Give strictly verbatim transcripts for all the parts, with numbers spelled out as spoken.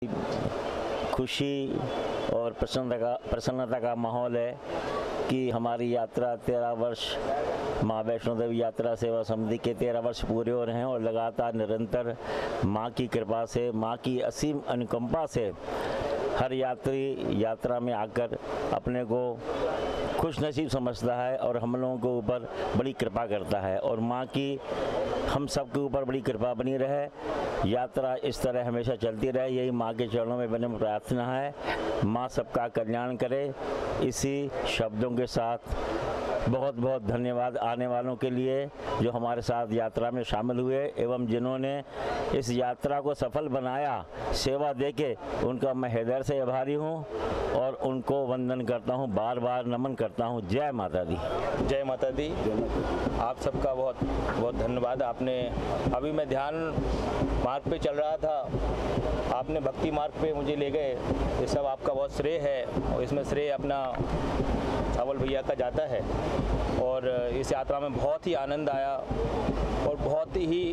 खुशी और प्रसन्नता का प्रसन्नता का माहौल है कि हमारी यात्रा तेरह वर्ष माँ वैष्णो देवी यात्रा सेवा समिति के तेरह वर्ष पूरे हो रहे हैं और लगातार निरंतर माँ की कृपा से, माँ की असीम अनुकंपा से हर यात्री यात्रा में आकर अपने को खुश नसीब समझता है और हम लोगों के ऊपर बड़ी कृपा करता है। और माँ की हम सब के ऊपर बड़ी कृपा बनी रहे, यात्रा इस तरह हमेशा चलती रहे, यही माँ के चरणों में बने प्रार्थना है। माँ सबका कल्याण करे। इसी शब्दों के साथ बहुत बहुत धन्यवाद आने वालों के लिए जो हमारे साथ यात्रा में शामिल हुए एवं जिन्होंने इस यात्रा को सफल बनाया, सेवा देके उनका मैं हृदय से आभारी हूँ और उनको वंदन करता हूँ, बार बार नमन करता हूँ। जय माता दी। जय माता दी। आप सबका बहुत बहुत धन्यवाद। आपने अभी मैं ध्यान मार्ग पे चल रहा था, आपने भक्ति मार्ग पे मुझे ले गए, ये सब आपका बहुत श्रेय है और इसमें श्रेय अपना सावल भैया का जाता है। और इस यात्रा में बहुत ही आनंद आया और बहुत ही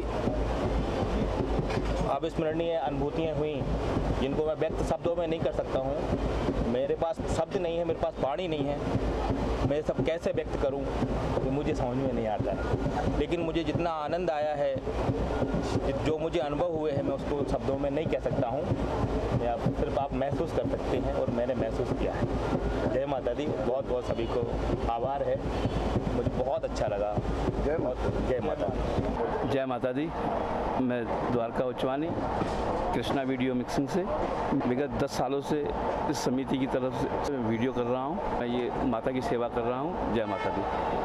अविस्मरणीय अनुभूतियाँ हुई जिनको मैं व्यक्त शब्दों में नहीं कर सकता हूँ। मेरे पास शब्द नहीं है, मेरे पास वाणी नहीं है, मैं सब कैसे व्यक्त करूँ तो मुझे समझ में नहीं आता है। लेकिन मुझे जितना आनंद आया है, जो मुझे अनुभव हुए हैं, मैं उसको शब्दों में नहीं कह सकता हूँ। मैं आप सिर्फ आप महसूस कर सकते हैं और मैंने महसूस किया है। जय माता दी। बहुत बहुत सभी को आभार है, मुझे बहुत अच्छा लगा। जय माता जय माता जय माता दी। मैं द्वारका उच्चवानी कृष्णा वीडियो मिक्सिंग से विगत दस सालों से इस समिति की तरफ से वीडियो कर रहा हूँ। मैं ये माता की सेवा कर रहा हूँ। जय माता दी।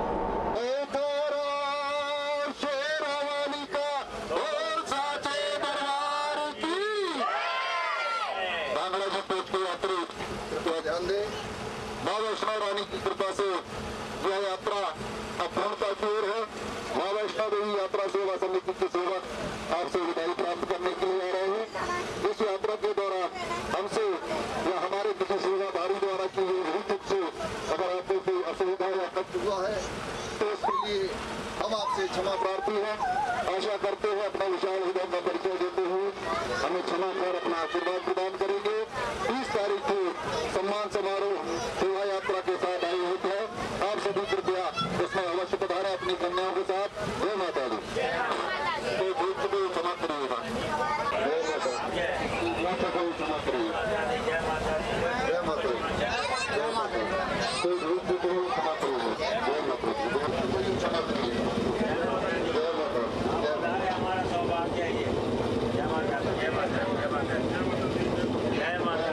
माँ वैष्णो रानी की कृपा से यह यात्रा अब पूर्णता की ओर है। माँ वैष्णो देवी यात्रा सेवा समिति के सेवक आपसे विदाई प्राप्त करने के लिए आ रहे हैं। इस यात्रा के दौरान हमसे या हमारे किसी सेवाधारी द्वारा की गई भूल चूक से अगर आपको कोई असुविधा या कष्ट हुआ है तो उसके लिए हम आपसे क्षमा प्रार्थी हैं। आशा करते हैं अपना विशाल हृदय का परिचय देते हुए हमें क्षमा कर अपना आशीर्वाद प्रदान करेंगे। तीस तारीख को सम्मान समारोह शोभा यात्रा के साथ आयोजित है। आप सभी कृपया उसमें अवश्य पधारें अपनी कन्याओं के साथ। जय माता दी। तो भूत को क्षमा करिएगा। जय माता को क्षमा करिएगा। जय माता जय माता जय माता तो भूत को क्षमा करिएगा। जय माता क्षमा करिएगा। जय माता जय हमारा सौभाग्य है। जय माता जय माता जय माता जय माता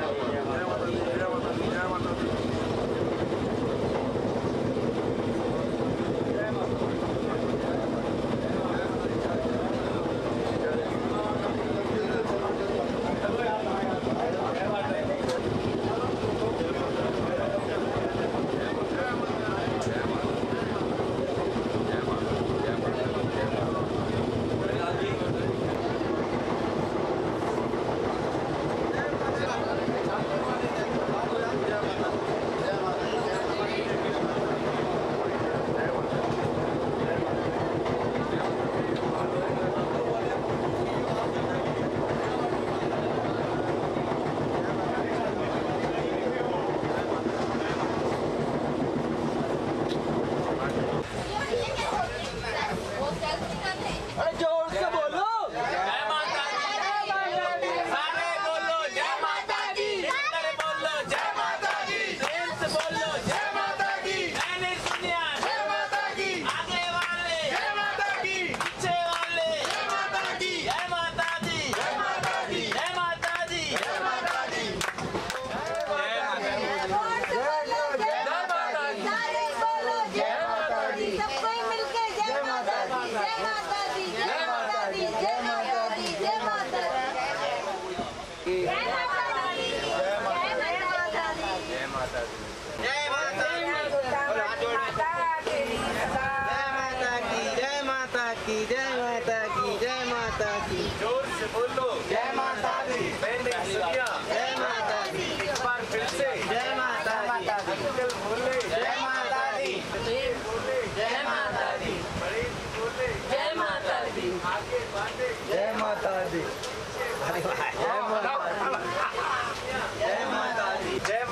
जोर से बोलो जय माता दी। मैंने सुनिया जय माता दी। एक बार फिर से जय माता दी। अंकल बोले जय माता दी। बोले जय माता दी। बड़े बोले जय माता दी। आगे बातें जय माता दी। जय माता दी।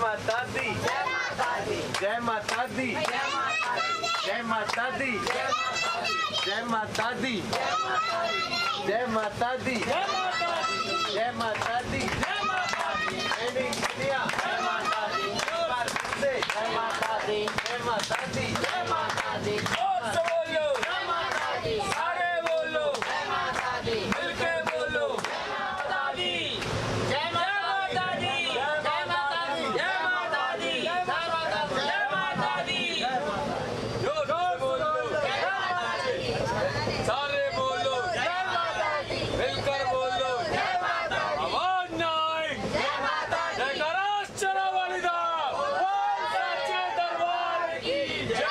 माता दी, जय माता दी, जय माता दी, जय माता दी, जय माता दी, जय माता दी, इंडिया, जय माता दी, जय माता दी, जय माता दी, जय माता दी, और से बोलो जय माता दी, सारे बोलो जय माता दी, मिलके बोलो जय माता दी, जय माता दी, जय माता दी, जय माता दी, जय माता दी, जय माता दी, जोर जोर बोलो जय माता दी, सारे बोलो जय माता दी, मिलकर बोलो जय माता दी, आवाज ना आए जय माता दी, जय गणेश चरवाली दा बोल सच्चे दरबार की जय।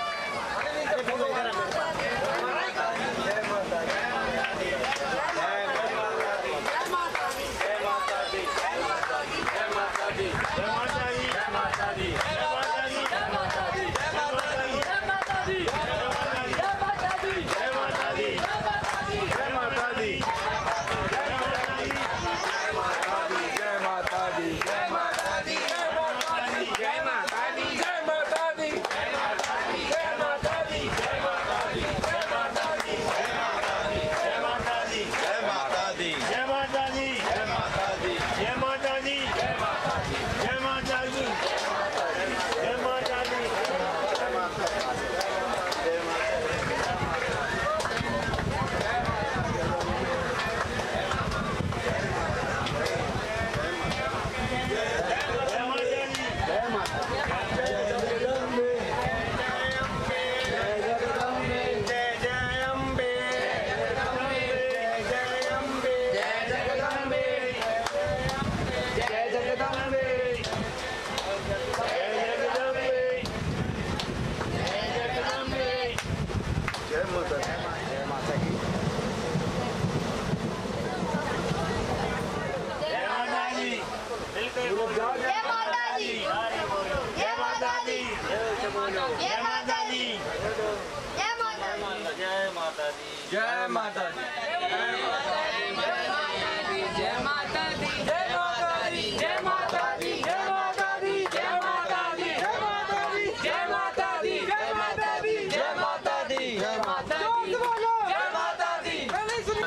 जय माता दी, जय माता दी, जय माता दी, जय माता दी, जय माता दी, जय माता दी, जय माता दी, जय माता दी, जय माता दी, जय माता दी, जय माता दी, जय माता दी, जय माता दी, जय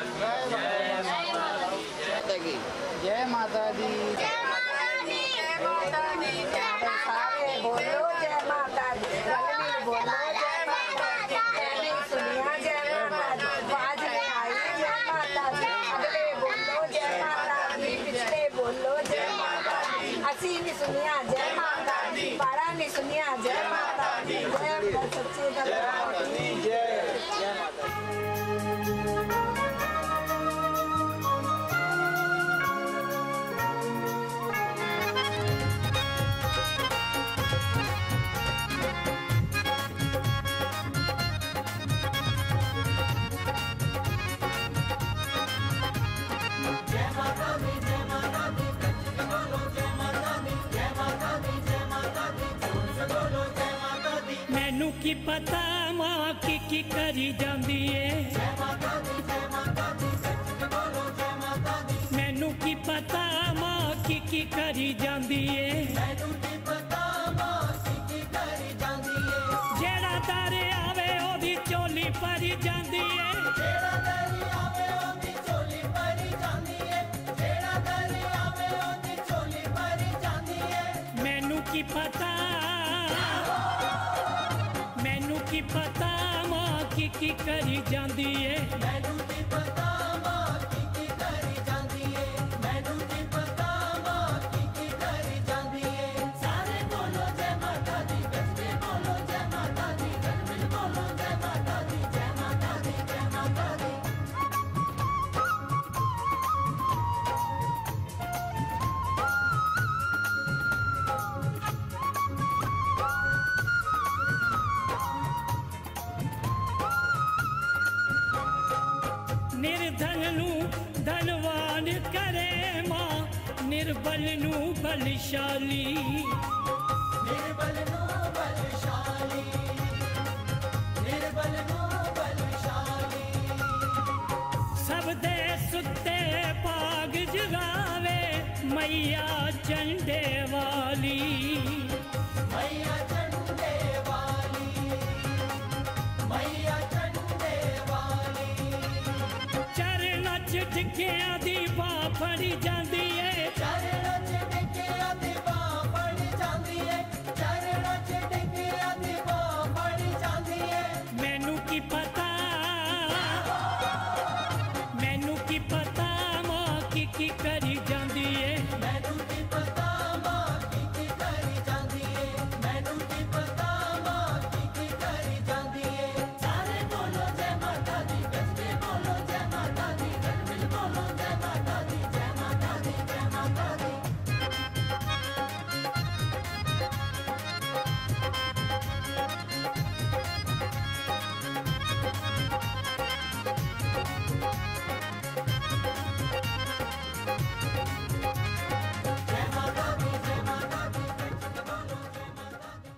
माता दी, जय माता दी, सारे बोलो जय माता दी, बोलो जय माता दी, सुनिया जय माता दी, आज आई जय माता दी, अगले बोलो जय माता दी, पिछले बोलो जय माता दी, अस्सी ने सुनिया जय माता दी, बारह ने सुनिया जय माता दी, जय सच्चे दरबार की जय, जय माता दी। मैनू की पता मां की की करी जांदी है, मैनू की पता मां की की करी जांदी है, जेड़ा तारे आवे ओदी चोली भरी जांदी है, मैनू की पता मैनू की पता मां की की करी जांदी है, मैनू की पता मां की की करी जांदी है, मैनू की पता मां की की करी जांदी है, सारे बोलो जय माता दी, बच्चे बोलो जय माता दी, घर में बोलो जय माता दी, जय माता दी, जय माता दी। निर्धन नू धनवान करे मां, निर्बल नू बलशाली, निर्बल नू बलशाली, निर्बल नू बलशाली, सब दे सुते पाग जगावे मैया मैया झंडे वाली, मैया झंडे वाली, मैया झंडे वाली। चरना च टिकिया दी बाह फड़ी जांदी है, चरना च टिकिया दी बाह फड़ी जांदी है, चरना च टिकिया दी बाह फड़ी जांदी है। मैनू की पता, मैनू की पता मां की की करी जांदी है, मैनू की पता मां की की करी जांदी है, मैनू की पता मां की की करी जांदी है। सारे बोलो जय माता दी, गज के बोलो जय माता दी, गज मिल बोलो जय माता दी, जय माता दी, जय माता दी। जय माता दी, जय माता दी, गज के बोलो जय माता दी।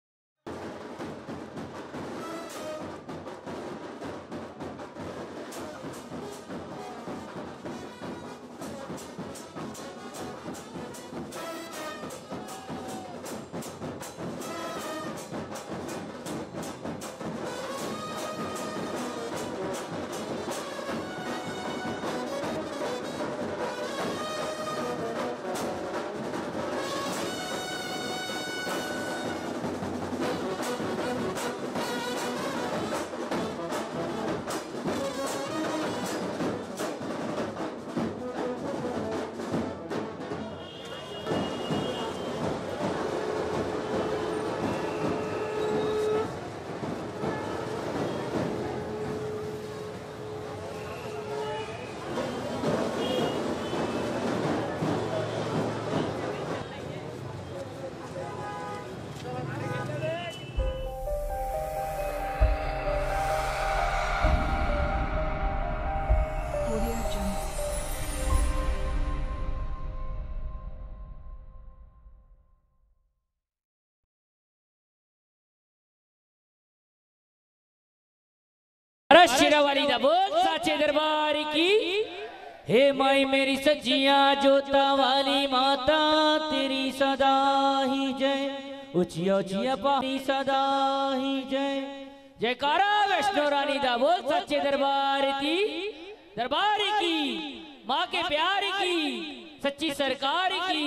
शेरावाली दा बोल साचे दरबार की। हे माई मेरी सज्जियां जोता वाली माता तेरी सदा ही जय, उचिया उचिया पानी सदा ही जय। जयकारा वैष्णो रानी दा बोल सच्चे दरबार की, दरबार की माँ के प्यार की, सच्ची सरकार की।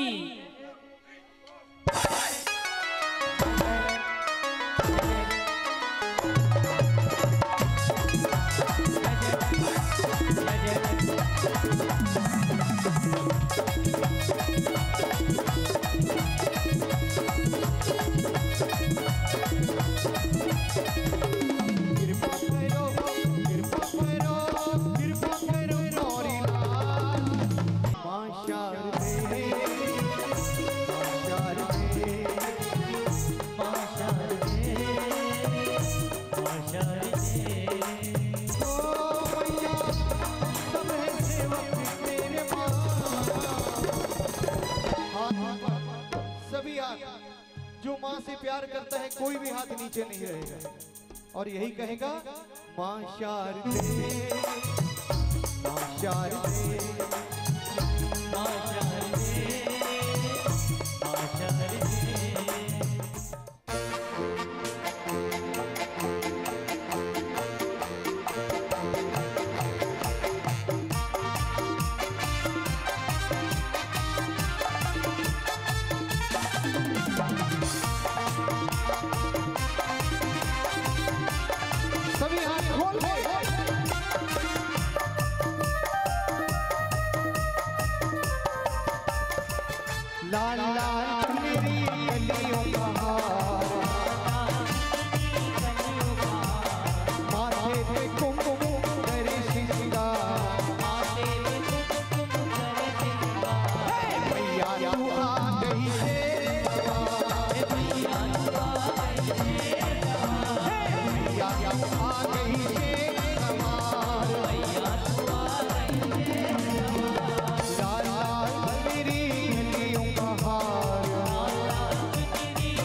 सभी हाथ, जो माँ से प्यार करता है कोई भी हाथ नीचे नहीं रहेगा और यही कहेगा माँ शारदे, माँ शारदे, माँ शारदे, माँ शारदे। सभी हाथ खोल के लाल लाल मेरी गलियों का हार, माथे पे कुमकुम करे श्रृंगार, मैया तू आ गई है, मैया तू आ गई है कमाल, लाल लाल मेरी गलियों का हार,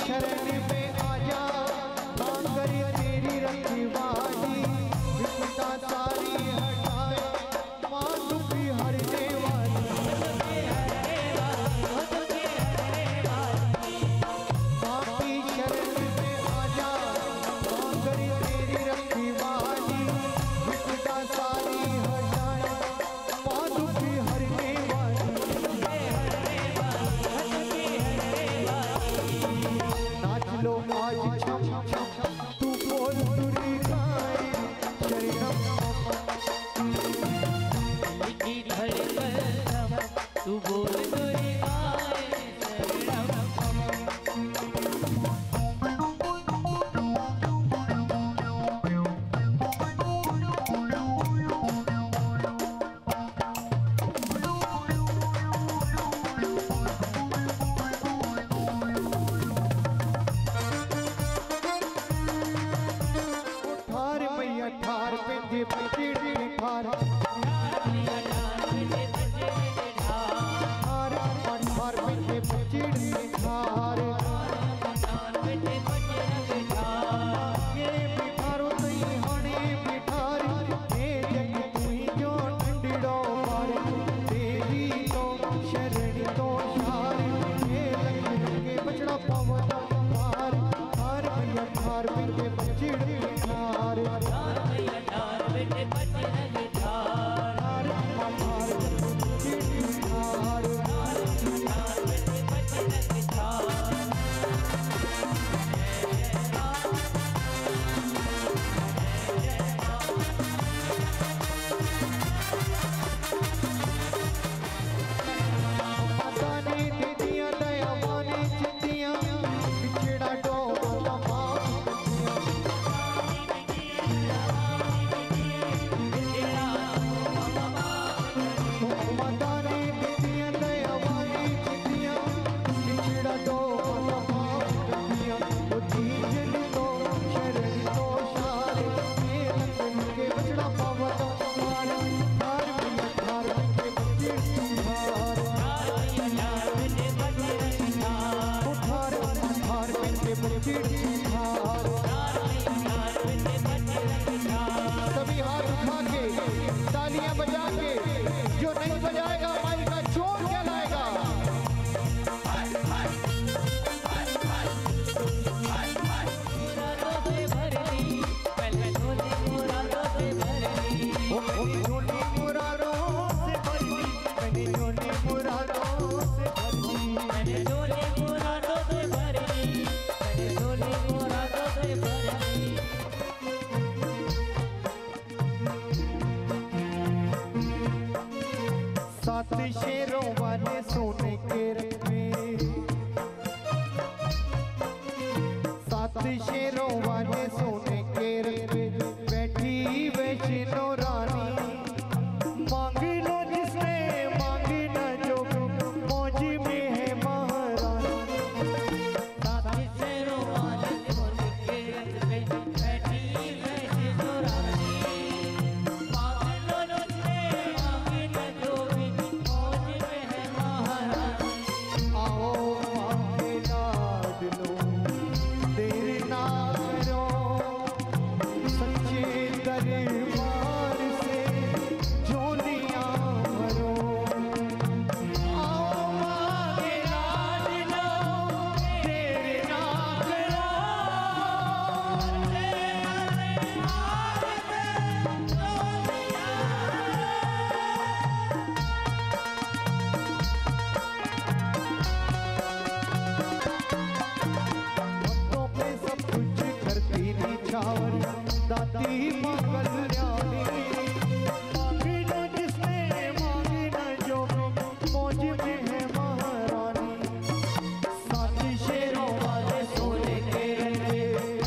शरण में आजा, मांगर तेरी रखवाली, विपदा सारी हटाए, माँ दुखी हरने वाली। माँ की शरण में आजा, मांगर तेरी रखवाली, विपदा सारी हटाए, माँ दुखी हरने वाली। नाच लो आज छम छम, तू बोल दुर्गाए शरणम की धड़कन तू बोल दुर्गाए ठार मैया ठार पेंजे पचीड़ ठार, ठार ठार पेंजे पचीड़ ठार, ये बिठारो तई हणे बिठार, हे जग तुई जो ठंडड़ो मार, देवी तो शरण तो शार, हे लग के बचड़ा पवन पार, ठार मैया ठार पेंजे पचीड़ ठार, ठार बेटे बच्चे लगे ठार ठार ठार पचीड़ ठार, ठार बेटे बच्चे लगे ठार माता ने दे दिया दया माने चिट्ठियां, बिछड़ा डोला माफ माता ने दे दिया दया माने चिट्ठियां, बिछड़ा डोला माफ कटियां, वो दीजन तो शरण तो शार, ये लगन के बचड़ा पावत मार, ठार मैया ठार के बच्चे ठार, ठार ठार के बच्चे ठार। सभी हाथ उठा के तालियां बजा के, जो नहीं बजाएगा माई का चोट कहलाएगा। ओ मेरी झोली मुरारों से भर दी, मैंने झोली मुरारों से भर दी। सात शेरों वाले सोने के रखवे, सात शेरों वाले सोने के रखवे, बैठी वैष्णो रानी, मांग लो जिसने मांगी न जो, मौज में है महारानी। आओ मांगे लाड लो, देर ना करो, सच्चे दरबार से झोलियां भरो। आओ मांगे लाड लो, देर ना करो, भक्तों पे सब कुछ करती निछावर, दाती माँ कल्याणी, मांगी लो जिसने मांगी न जो, मौज में है महारानी। सात शेरों वाले सोने के रखे,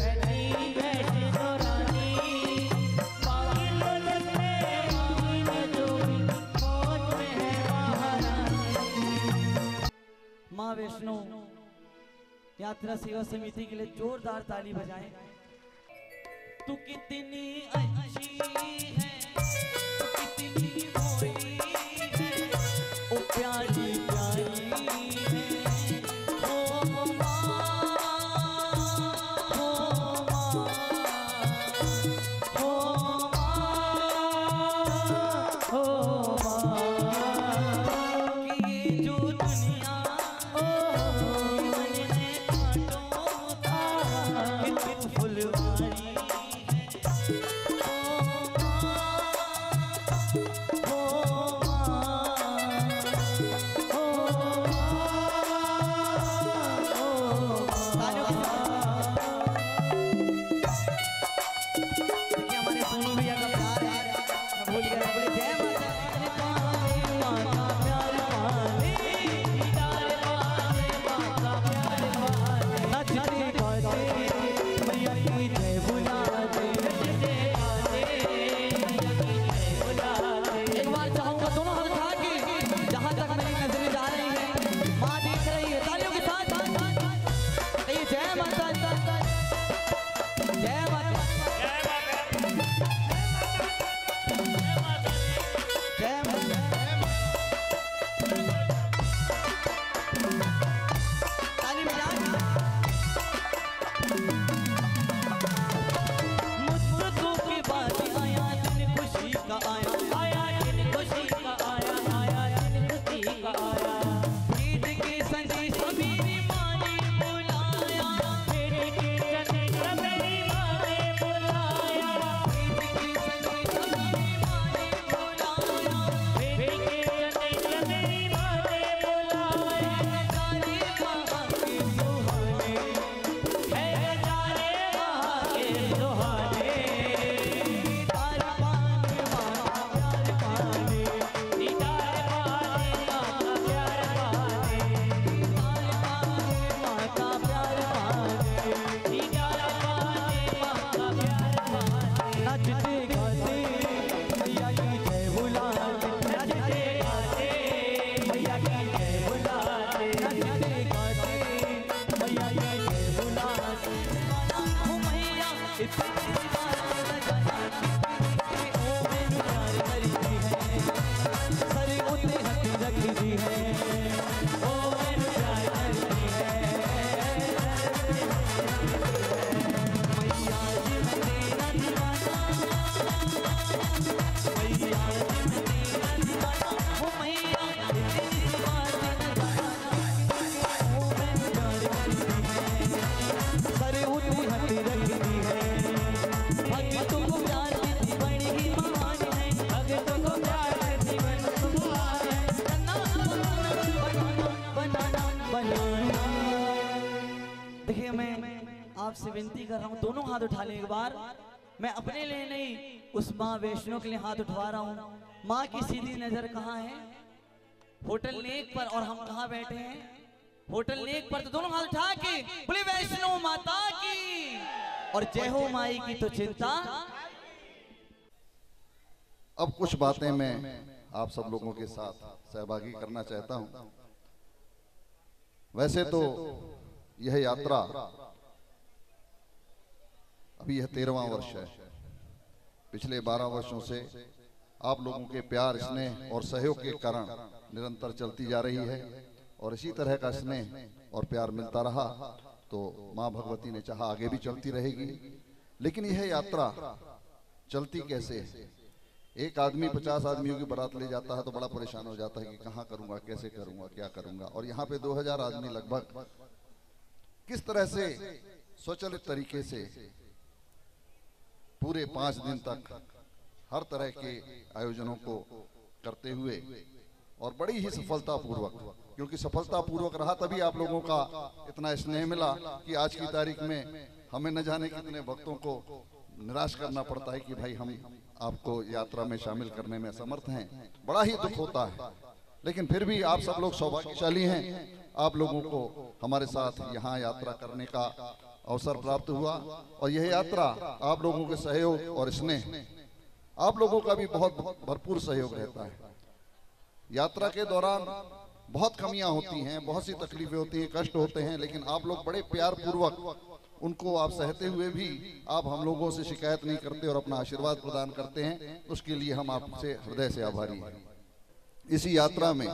माँ वैष्णो यात्रा सेवा समिति के लिए जोरदार ताली बजाएं। तू कितनी अच्छी है, तू कितनी भोली है, ओ प्यारी प्यारी है, ओ माँ इतनी बात बजाना कि ओ मैनू प्यार करदी है सर उत्ते हथ रखदी है ओ मैनू प्यार करदी है मैया जी मैं तेरा दीवाना मैया जी मैं तेरा दीवाना ओ मैया इतनी बात बजाना ओ मैनू प्यार करदी है सर उत्ते हथ रखदी है भक्तों को प्यार की बड़ी ही महान है भक्तों को प्यार की बड़ी महान है बनाना बनाना। देखिए मैं आपसे विनती कर रहा हूँ दोनों हाथ उठा लें एक बार। मैं अपने लिए नहीं उस माँ वैष्णो के लिए हाथ उठवा रहा हूँ। माँ की सीधी नजर कहाँ है? होटल नेक पर। और हम कहाँ बैठे हैं? होटल नेक पर। तो दोनों हाथ उठा के बोले वैष्णो माता की और जय हो माई की तो चिंता। अब कुछ बातें मैं आप सब लोगों के साथ सहभागी करना चाहता हूं। वैसे तो यह यात्रा अभी यह तेरहवां वर्ष है। पिछले बारह वर्षों से आप लोगों के प्यार स्नेह और सहयोग के कारण निरंतर चलती जा रही है और इसी तरह का स्नेह और प्यार मिलता रहा तो माँ भगवती ने चाहा आगे भी चलती रहेगी। लेकिन यह यात्रा चलती कैसे है? एक आदमी पचास आदमियों की बारात ले जाता है तो बड़ा परेशान हो जाता है कि कहाँ करूंगा, कैसे करूंगा, क्या करूंगा। और यहाँ पे दो हजार आदमी लगभग किस तरह से स्वचालित तरीके से पूरे पांच दिन तक हर तरह के आयोजनों को करते हुए और बड़ी ही सफलता पूर्वक, क्योंकि सफलता पूर्वक रहा तभी आप लोगों का इतना स्नेह मिला कि आज की तारीख में हमें न जाने कितने भक्तों को निराश करना पड़ता है कि भाई हम आपको यात्रा में शामिल करने में समर्थ हैं। बड़ा ही दुख होता है, लेकिन फिर भी आप सब लोग सौभाग्यशाली हैं। आप लोगों को हमारे साथ यहाँ यात्रा करने का अवसर प्राप्त हुआ और यह यात्रा आप लोगों के सहयोग और स्नेह, आप लोगों का भी बहुत भरपूर सहयोग रहता है। यात्रा के दौरान बहुत कमियां होती हैं, बहुत सी तकलीफें होती हैं, कष्ट होते हैं, लेकिन आप लोग बड़े प्यार पूर्वक उनको आप सहते हुए भी आप हम लोगों से शिकायत नहीं करते और अपना आशीर्वाद प्रदान करते हैं। उसके लिए हम आपसे हृदय से आभारी हैं। इसी यात्रा में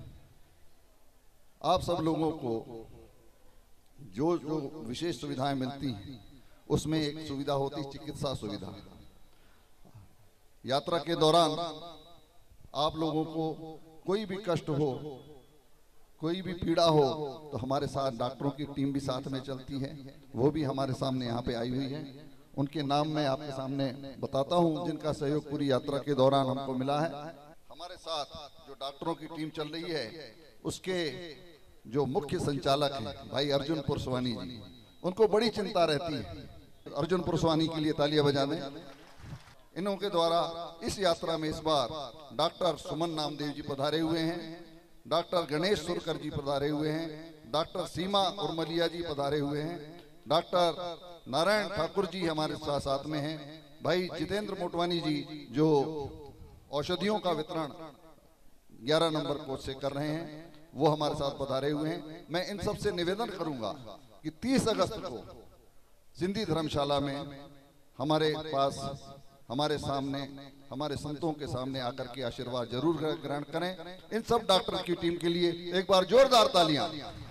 आप सब लोगों को जो जो विशेष सुविधाएं मिलती हैं उसमें एक सुविधा होती है चिकित्सा सुविधा। यात्रा के दौरान आप लोगों को कोई भी कष्ट हो, कोई भी पीड़ा हो तो हमारे साथ डॉक्टरों की टीम भी साथ में चलती है। वो भी हमारे सामने यहाँ पे आई हुई है। उनके नाम मैं आपके सामने बताता हूँ जिनका सहयोग पूरी यात्रा के दौरान हमको मिला है। हमारे साथ जो डॉक्टरों की टीम चल रही है उसके जो मुख्य संचालक हैं भाई अर्जुन पुरसवानी जी, उनको बड़ी चिंता रहती है। अर्जुन पुरसवानी के लिए तालियां बजा दें। इन्हों के द्वारा इस यात्रा में इस बार डॉक्टर सुमन नामदेव जी पधारे हुए हैं, डॉक्टर गणेश सुरकर जी पधारे हुए हैं, डॉक्टर सीमा उर्मलिया जी पधारे हुए हैं, डॉक्टर नारायण ठाकुर जी हमारे साथ साथ में हैं, भाई जितेंद्र मोटवानी जी जो औषधियों का वितरण ग्यारह नंबर कोच से कर रहे हैं वो हमारे साथ पधारे हुए हैं। मैं इन सब से निवेदन करूंगा कि तीस अगस्त को सिंधी धर्मशाला में हमारे पास हमारे सामने हमारे संतों के सामने आकर के आशीर्वाद जरूर ग्रहण करें। इन सब डॉक्टर की टीम के लिए एक बार जोरदार तालियां।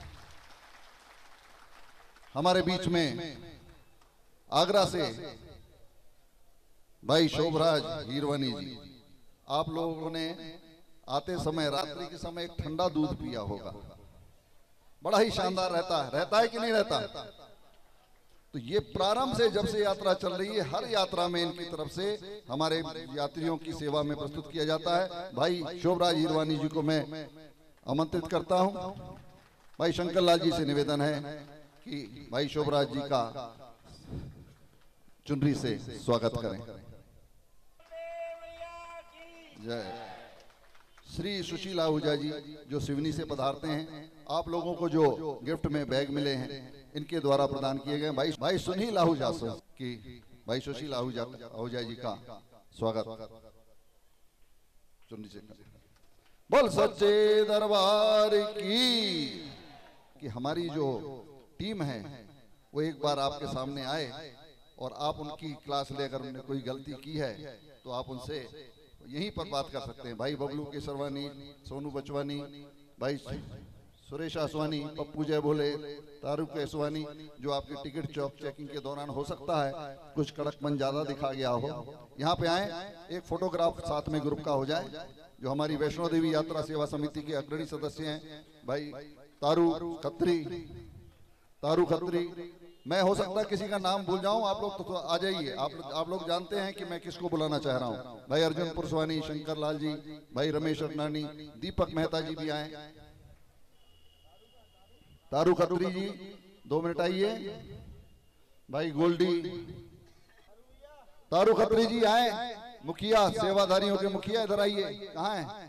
हमारे बीच में आगरा से भाई शोभराज हीरवानी जी, आप लोगों ने आते समय रात्रि के समय एक ठंडा दूध पिया होगा, बड़ा ही शानदार रहता है रहता है कि नहीं रहता? तो ये प्रारंभ से जब से यात्रा चल रही है हर यात्रा में इनकी तरफ से हमारे यात्रियों की सेवा में प्रस्तुत किया जाता है। भाई शोभराज हीरवानी जी को मैं आमंत्रित करता हूं। भाई शंकर लाल जी से निवेदन है कि भाई शोभराज जी का चुनरी से स्वागत करें। जय श्री सुशीला आहूजा जी जो सिवनी से पधारते हैं, आप लोगों को जो गिफ्ट में बैग मिले हैं इनके द्वारा प्रदान किए गए। भाई भाई सुनील आहूजा की भाई सुशील आहूजा आहूजा जी का स्वागत चुनरी से। बोल सच्चे दरबार की। कि हमारी जो टीम है वो एक बार आपके सामने आए और आप उनकी क्लास लेकर उन्होंने कोई गलती की है तो आप उनसे यहीं पर बात कर सकते हैं। भाई बबलू केसरवानी, सोनू बचवानी, भाई सुरेश आसवानी, पप्पू जय बोले, तारू केसवानी, जो आपकी टिकट चौक चेकिंग के दौरान हो सकता है कुछ कड़कपन ज्यादा दिखा गया हो, यहाँ पे आए, एक फोटोग्राफ साथ में ग्रुप का हो जाए। जो हमारी वैष्णो देवी यात्रा सेवा समिति के अग्रणी सदस्य हैं भाई तारू खत्री, तारू खत्री, मैं हो सकता है किसी का नाम भूल जाऊं, आप लोग तो, तो आ जाइए। आप आप लोग जानते हैं कि मैं किसको बुलाना चाह रहा हूं। भाई अर्जुन पुरसवानी, शंकर लाल जी, भाई रमेश अगनानी, दीपक मेहता जी भी आए। तारू खत्री जी दो मिनट आइए। भाई गोल्डी, तारू खत्री जी आए, मुखिया सेवाधारियों के मुखिया इधर आइए। कहाँ है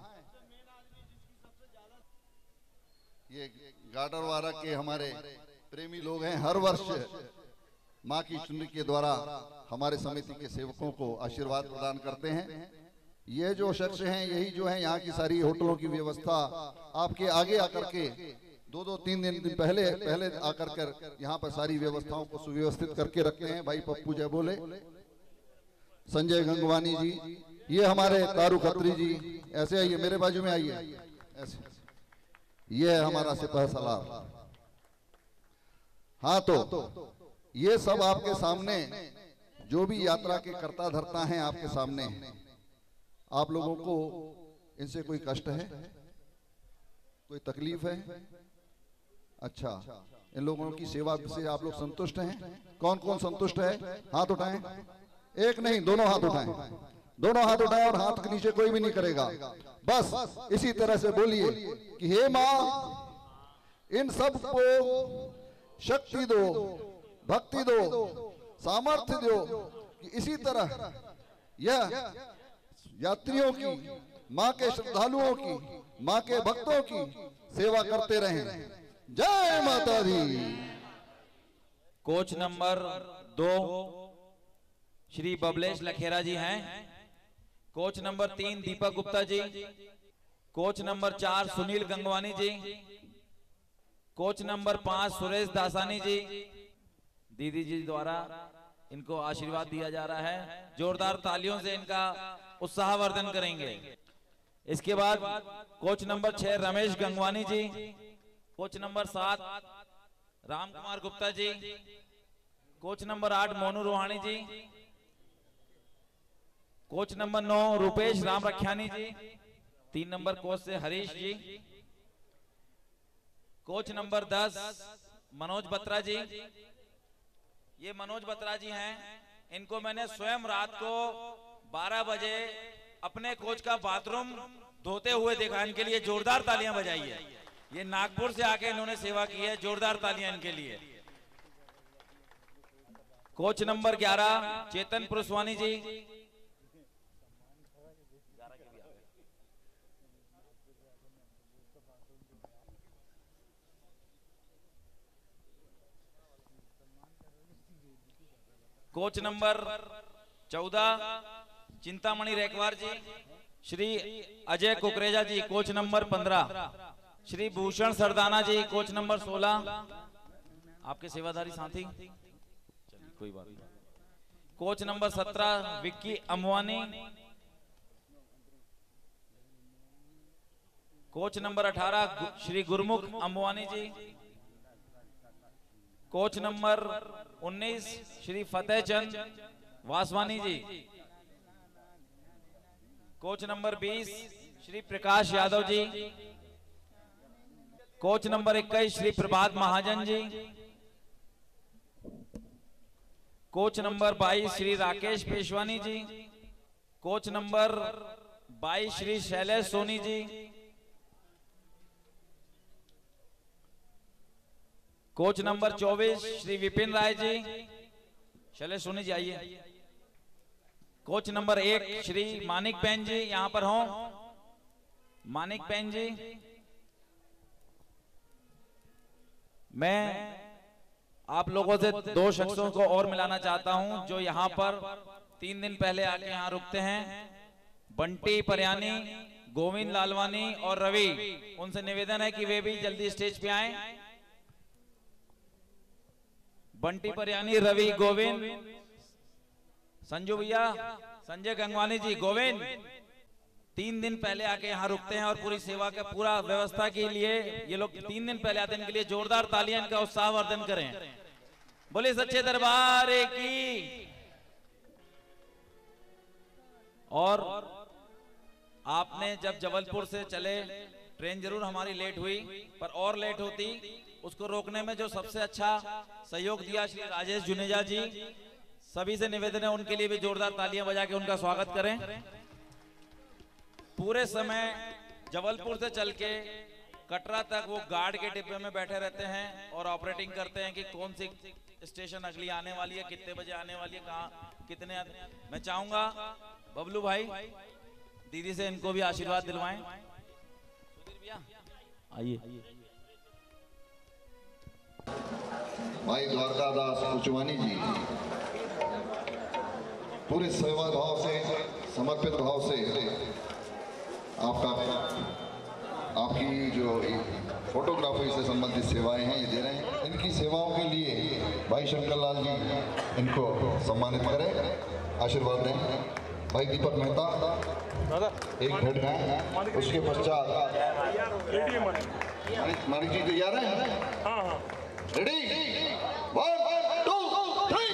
ये गाडरवारा के हमारे प्रेमी लोग हैं, हर वर्ष माँ की चुनरी के द्वारा हमारे समिति के सेवकों को आशीर्वाद प्रदान करते हैं। ये जो शख्स हैं यही जो है यहाँ की सारी होटलों की व्यवस्था आपके आगे आकर के दो दो तीन दिन दिन पहले पहले आकर कर यहाँ पर सारी व्यवस्थाओं को सुव्यवस्थित करके रखते हैं। भाई पप्पू जय बोले, संजय गंगवानी जी, ये हमारे तारू खत्री जी, ऐसे आइए मेरे बाजू में आइए, ऐसे, ये है हमारा सिपाही सलार। हाँ तो ये सब आपके सामने जो भी यात्रा के करता धरता हैं आपके सामने। आप लोगों को इनसे कोई कष्ट है, कोई तकलीफ है? अच्छा, इन लोगों की सेवा से आप लोग संतुष्ट हैं? कौन कौन संतुष्ट है? हाथ उठाएं। एक नहीं, दोनों हाथ उठाएं, दोनों हाथ उठाएं और हाथ के नीचे कोई भी नहीं करेगा। बस इसी तरह से बोलिए कि हे माँ, इन सब को शक्ति दो, भक्ति दो, सामर्थ्य दो कि इसी तरह यह यात्रियों की, माँ के श्रद्धालुओं की, माँ के भक्तों की सेवा करते रहें। जय माता दी। कोच नंबर दो श्री बबलेश लखेरा जी हैं। कोच नंबर तीन दीपक गुप्ता जी। कोच नंबर चार सुनील गंगवानी जी। कोच नंबर पांच सुरेश दासानी जी। दीदी जी द्वारा इनको आशीर्वाद दिया जा रहा है, जोरदार तालियों से इनका उत्साहवर्धन करेंगे। इसके बाद कोच नंबर छह रमेश गंगवानी जी। कोच नंबर सात राम कुमार गुप्ता जी। कोच नंबर आठ मोनू रोहानी जी। कोच नंबर नौ रुपेश राम रखियानी जी। तीन नंबर कोच से हरीश जी। कोच नंबर दस मनोज बत्रा जी। ये मनोज बत्रा जी हैं, इनको मैंने स्वयं रात को बारह बजे अपने कोच का बाथरूम धोते हुए देखा। इनके लिए जोरदार तालियां बजाइए। ये नागपुर से आके इन्होंने सेवा की है, जोरदार तालियां इनके लिए। कोच नंबर ग्यारह चेतन पुरस्वानी जी। कोच नंबर चौदह चिंतामणि रेकवार जी। श्री अजय कुकरेजा जी। कोच नंबर पंद्रह श्री भूषण सरदाना जी। कोच नंबर सोलह आपके सेवाधारी साथी, चलिए कोई बात नहीं। कोच नंबर सत्रह विक्की अमवानी। कोच नंबर अठारह श्री गुरमुख अमवानी जी। कोच नंबर उन्नीस श्री फतेह चंद वासवानी जी। कोच नंबर बीस श्री प्रकाश यादव जी। कोच नंबर इक्कीस श्री प्रभात महाजन जी। कोच नंबर बाईस श्री राकेश पेशवानी जी। कोच नंबर बाईस श्री शैलेश सोनी जी। कोच नंबर चौबीस श्री विपिन राय जी। शैलेश सोनी जी आइए। कोच नंबर एक श्री मानिक पेन जी, यहां पर हो मानिक पेन जी। मैं आप लोगों से दो शख्सों को और मिलाना चाहता हूं जो यहां पर तीन दिन पहले आके यहां रुकते हैं। बंटी परयानी, गोविंद लालवानी और रवि। उनसे निवेदन है कि वे भी जल्दी स्टेज पे आएं। बंटी परयानी, रवि, गोविंद संजू भैया, संजय गंगवानी जी, गोविंद तीन दिन पहले आके यहाँ रुकते हैं और पूरी सेवा का पूरा व्यवस्था के लिए ये लोग तीन दिन पहले आते हैं। इनके लिए जोरदार तालियां, इनका उत्साहवर्धन करें। बोले सच्चे दरबार की। और आपने जब जबलपुर से चले, ट्रेन जरूर हमारी लेट हुई, पर और लेट होती, उसको रोकने में जो सबसे अच्छा सहयोग दिया श्री राजेश जुनेजा जी, सभी से निवेदन है उनके लिए भी जोरदार तालियां बजा के उनका स्वागत करें। पूरे समय जबलपुर से चल के कटरा तक वो गार्ड के डिब्बे में बैठे रहते हैं और ऑपरेटिंग करते हैं कि कौन सी स्टेशन अगली आने वाली है, कितने बजे आने वाली है, कहाँ कितने आने। मैं चाहूंगा बबलू भाई दीदी से इनको भी आशीर्वाद दिलवाएं। आइए। भाई द्वारकादास उचवानी जी पूरे सेवा भाव से, समर्पित भाव से आपका आपकी जो फोटोग्राफी से संबंधित सेवाएं हैं ये दे रहे हैं। इनकी सेवाओं के लिए भाई शंकरलाल जी इनको सम्मानित करें, आशीर्वाद दें। भाई दीपक मेहता एक भेंट गाएं, उसके पश्चात मानी जी तैयार है? हाँ हाँ रेडी, वन टू थ्री।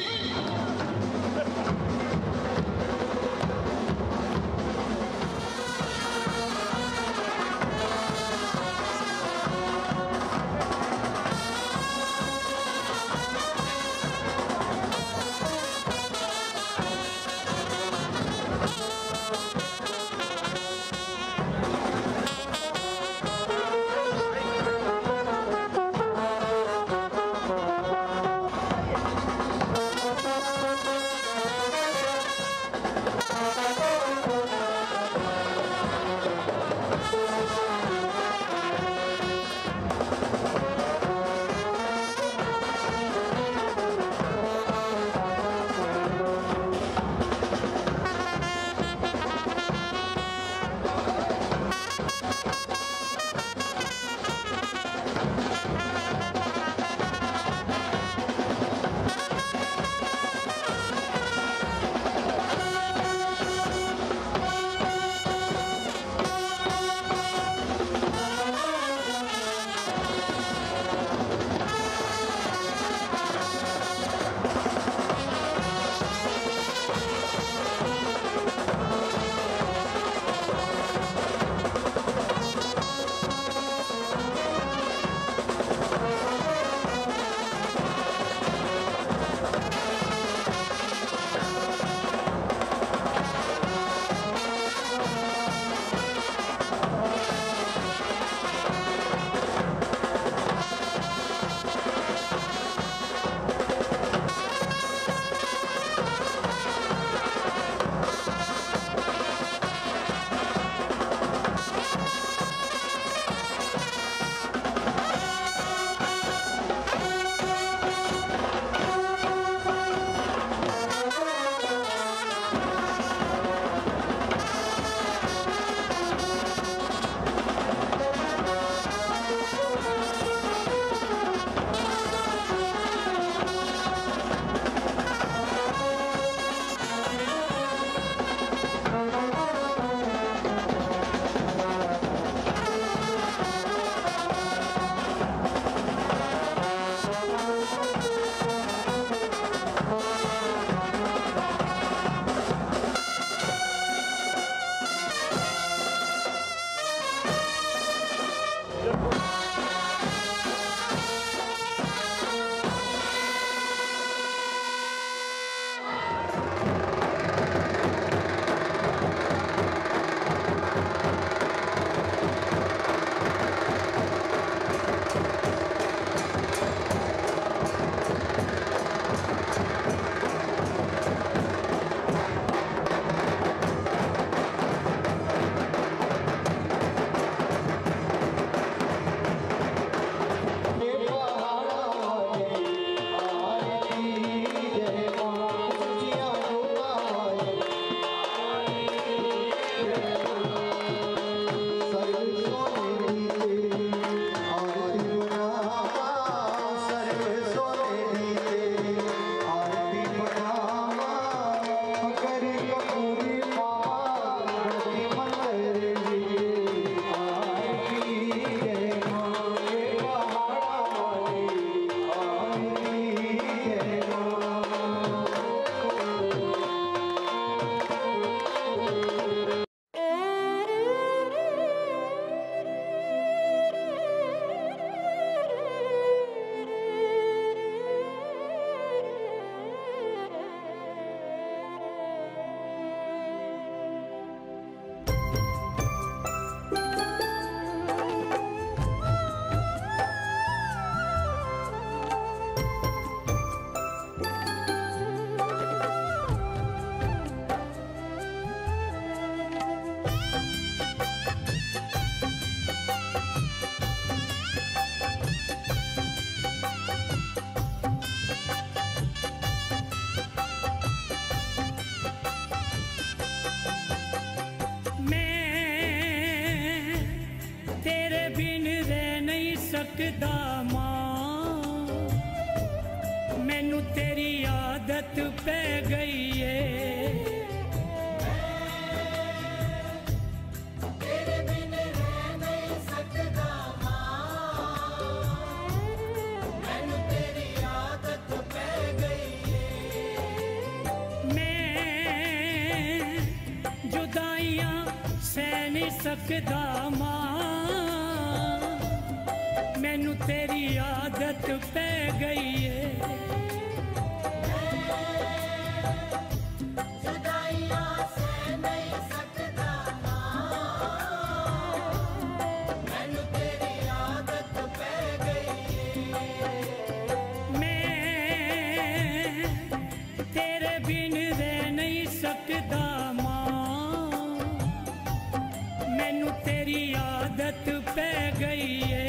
सकदा मां मैनू तेरी आदत पै गई है तेरे बिन रह नहीं सकदा मां मैनू तेरी आदत पै गई है मैं जुदाइयां सह नहीं सकदा मां मैनू तेरी आदत पै गई है जुदाइयां सह नहीं सकदा मां मैनू तेरी आदत पै गई है मैं तेरे बिन रह नहीं सकदा मां मैनू तेरी आदत पै गई है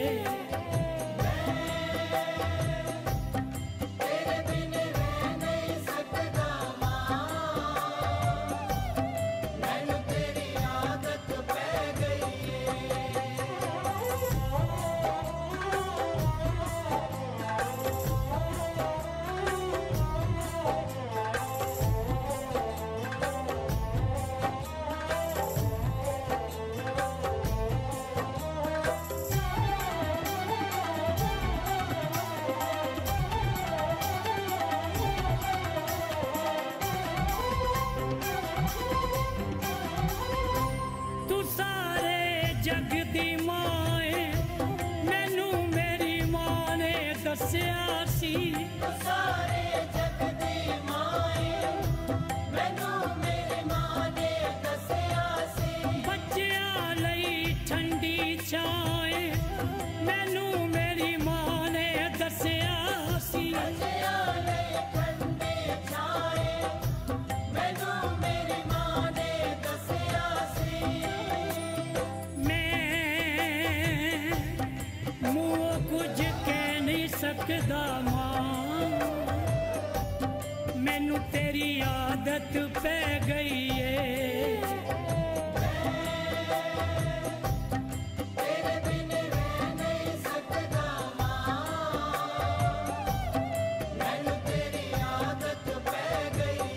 तू सारे जग दी मां है मैनू मेरी मां ने दस्या सी तू सारे जग दी मां है मैनू मेरी मां ने दस्या सी बच्चियां लई ठंडी छाए मैनू मेरी मां ने दस्या सी बच्चियां लई ठंडी छाए मैनू मेरी मां ने दस्या सी मुँह कुछ कह नहीं सकदा मां मैनू तेरी आदत पै गई है तेरे बिन रह नहीं सकदा मां मैनू तेरी आदत पै गई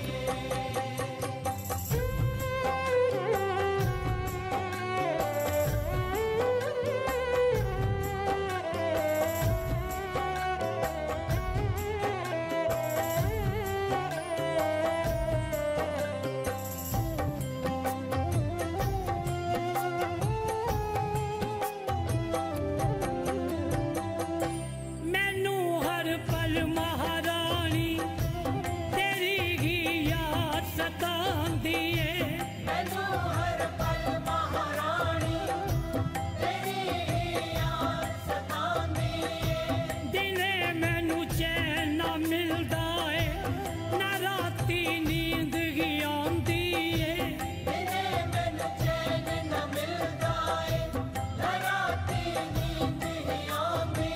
मैनू हर पल महारानी तेरी ही याद सतांदी है मैनू हर पल महारानी तेरी ही याद सतांदी है दिने मैनू चैन ना मिलदा है ना राती नींद ही आंदी है दिने मैनू चैन ना मिलदा है ना राती नींद ही आंदी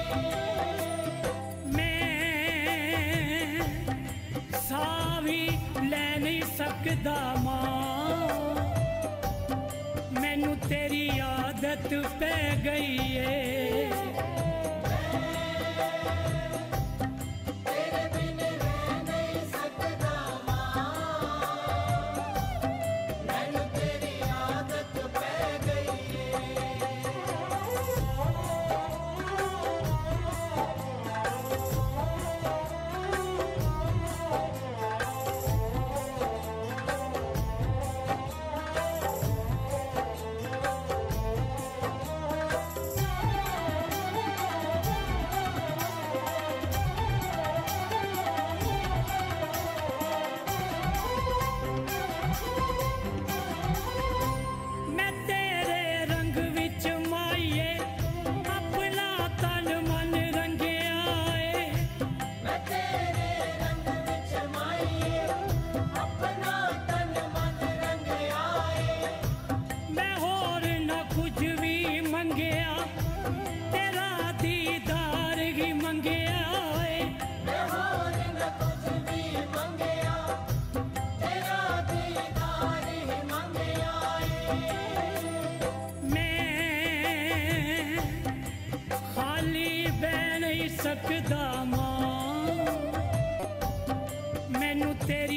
मैं साह भी ले नहीं सकदा मां मैनू तेरी आदत पै गई है तेरे बिन रह नहीं सकदा मां मैनू तेरी आदत पै गई है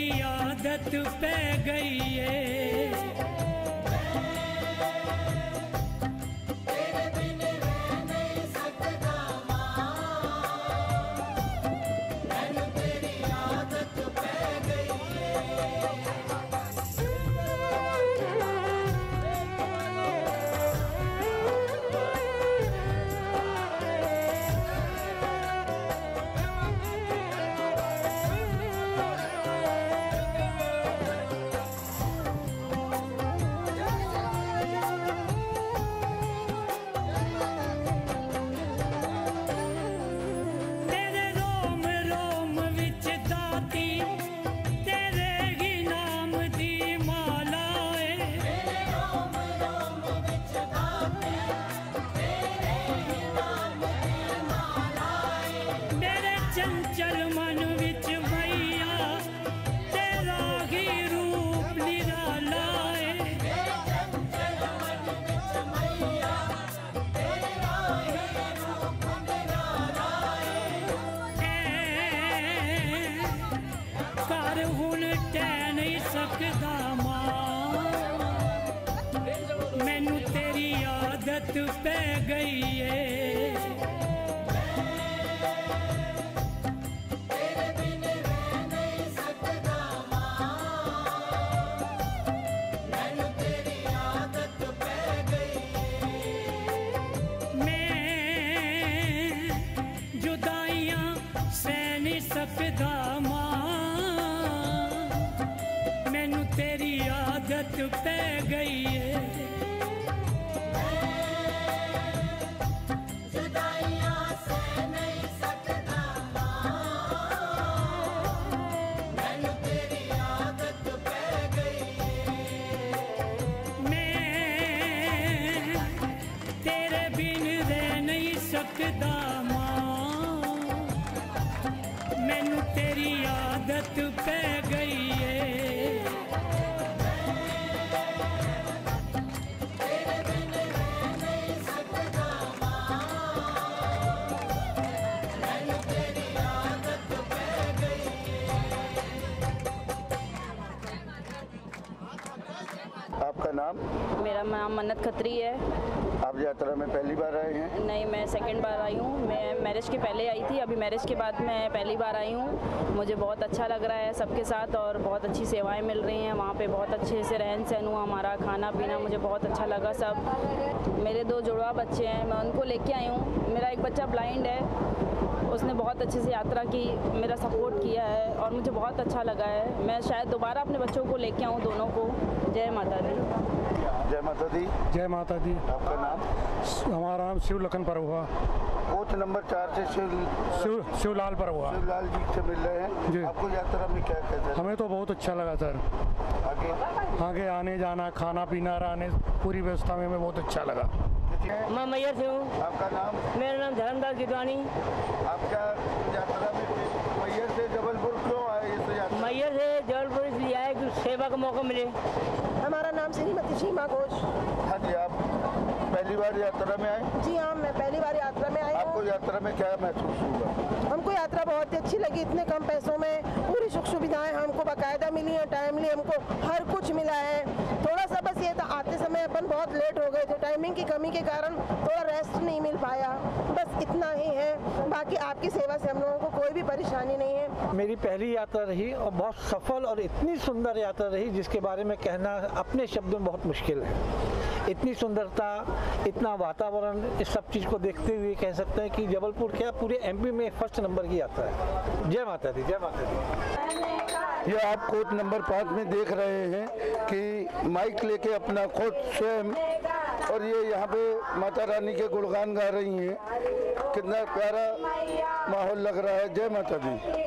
तेरी आदत पै गई है। चंचल मन विच मैया तेरा ही रूप निराला है। कर हुण टह नहीं सकदा मां, मैनू तेरी आदत पै गई है। सकदा मां, मैनू तेरी आदत पै गई है। जुदाइयां सह नहीं सकदा मां, मैनू तेरी आदत पै गई है। मैं तेरे बिन रह नहीं सकदा मैनू तेरी आदत पै गई है। तेरे बिन रह नहीं सकदा मां, मैनू तेरी आदत पै गई है। आपका नाम? मेरा नाम मन्नत खत्री है। आप यात्रा में पहली बार आए हैं? नहीं, मैं सेकंड बार आई हूँ। मैं मैरिज के पहले आई थी, अभी मैरिज के बाद मैं पहली बार आई हूँ। मुझे बहुत अच्छा लग रहा है सबके साथ और बहुत अच्छी सेवाएं मिल रही हैं। वहाँ पे बहुत अच्छे से रहन सहन हुआ, हमारा खाना पीना मुझे बहुत अच्छा लगा सब। मेरे दो जुड़वा बच्चे हैं, मैं उनको लेके आई हूँ। मेरा एक बच्चा ब्लाइंड है, उसने बहुत अच्छे से यात्रा की, मेरा सपोर्ट किया है और मुझे बहुत अच्छा लगा है। मैं शायद दोबारा अपने बच्चों को लेके आऊँ दोनों को। जय माता दी। जय माता दी। जय माता दी। आपका नाम? हमारा नाम शिव लखन पर हुआ। कोच नंबर चार से शिव शिव शिवलाल पर हुआ। शिवलाल जी से मिल रहे हैं जी। आपको यात्रा में क्या कहते हैं? हमें तो बहुत अच्छा लगा सर। आगे आगे आने जाना, खाना पीना, रहने, पूरी व्यवस्था में हमें बहुत अच्छा लगा। मैं मैयर से हूँ। आपका नाम? मेरा नाम धर्मदास गिदवानी। आप क्या यात्रा में मैयर से जबलपुर क्यों आए? मैयर से जबलपुर इसलिए आए कि सेवा का मौका मिले। हमारा नाम श्रीमती सीमा घोष। हाँ जी, आप पहली बार यात्रा में आए? जी हाँ, मैं पहली बार यात्रा में आई हूँ। आपको यात्रा में क्या महसूस हुआ? हमको यात्रा बहुत ही अच्छी लगी। इतने कम पैसों में पूरी सुख सुविधाएं हमको बाकायदा मिली हैं, टाइमली हमको हर कुछ मिला है। थोड़ा सा बस ये था, आते समय अपन बहुत लेट हो गए थे, टाइमिंग की कमी के कारण थोड़ा रेस्ट नहीं मिल पाया, बस इतना ही है। बाकी आपकी सेवा से हम लोगों को कोई भी परेशानी नहीं है। मेरी पहली यात्रा रही और बहुत सफल और इतनी सुंदर यात्रा रही जिसके बारे में कहना अपने शब्दों में बहुत मुश्किल है। इतनी सुंदरता, इतना वातावरण, इस सब चीज़ को देखते हुए कह सकते हैं कि जबलपुर क्या पूरे एमपी में फर्स्ट नंबर की यात्रा है। जय माता दी। जय माता दी। ये आप कोच नंबर पाँच में देख रहे हैं कि माइक लेके अपना खुद स्वयं, और ये यहाँ पे माता रानी के गुणगान गा रही हैं। कितना प्यारा माहौल लग रहा है। जय माता दी।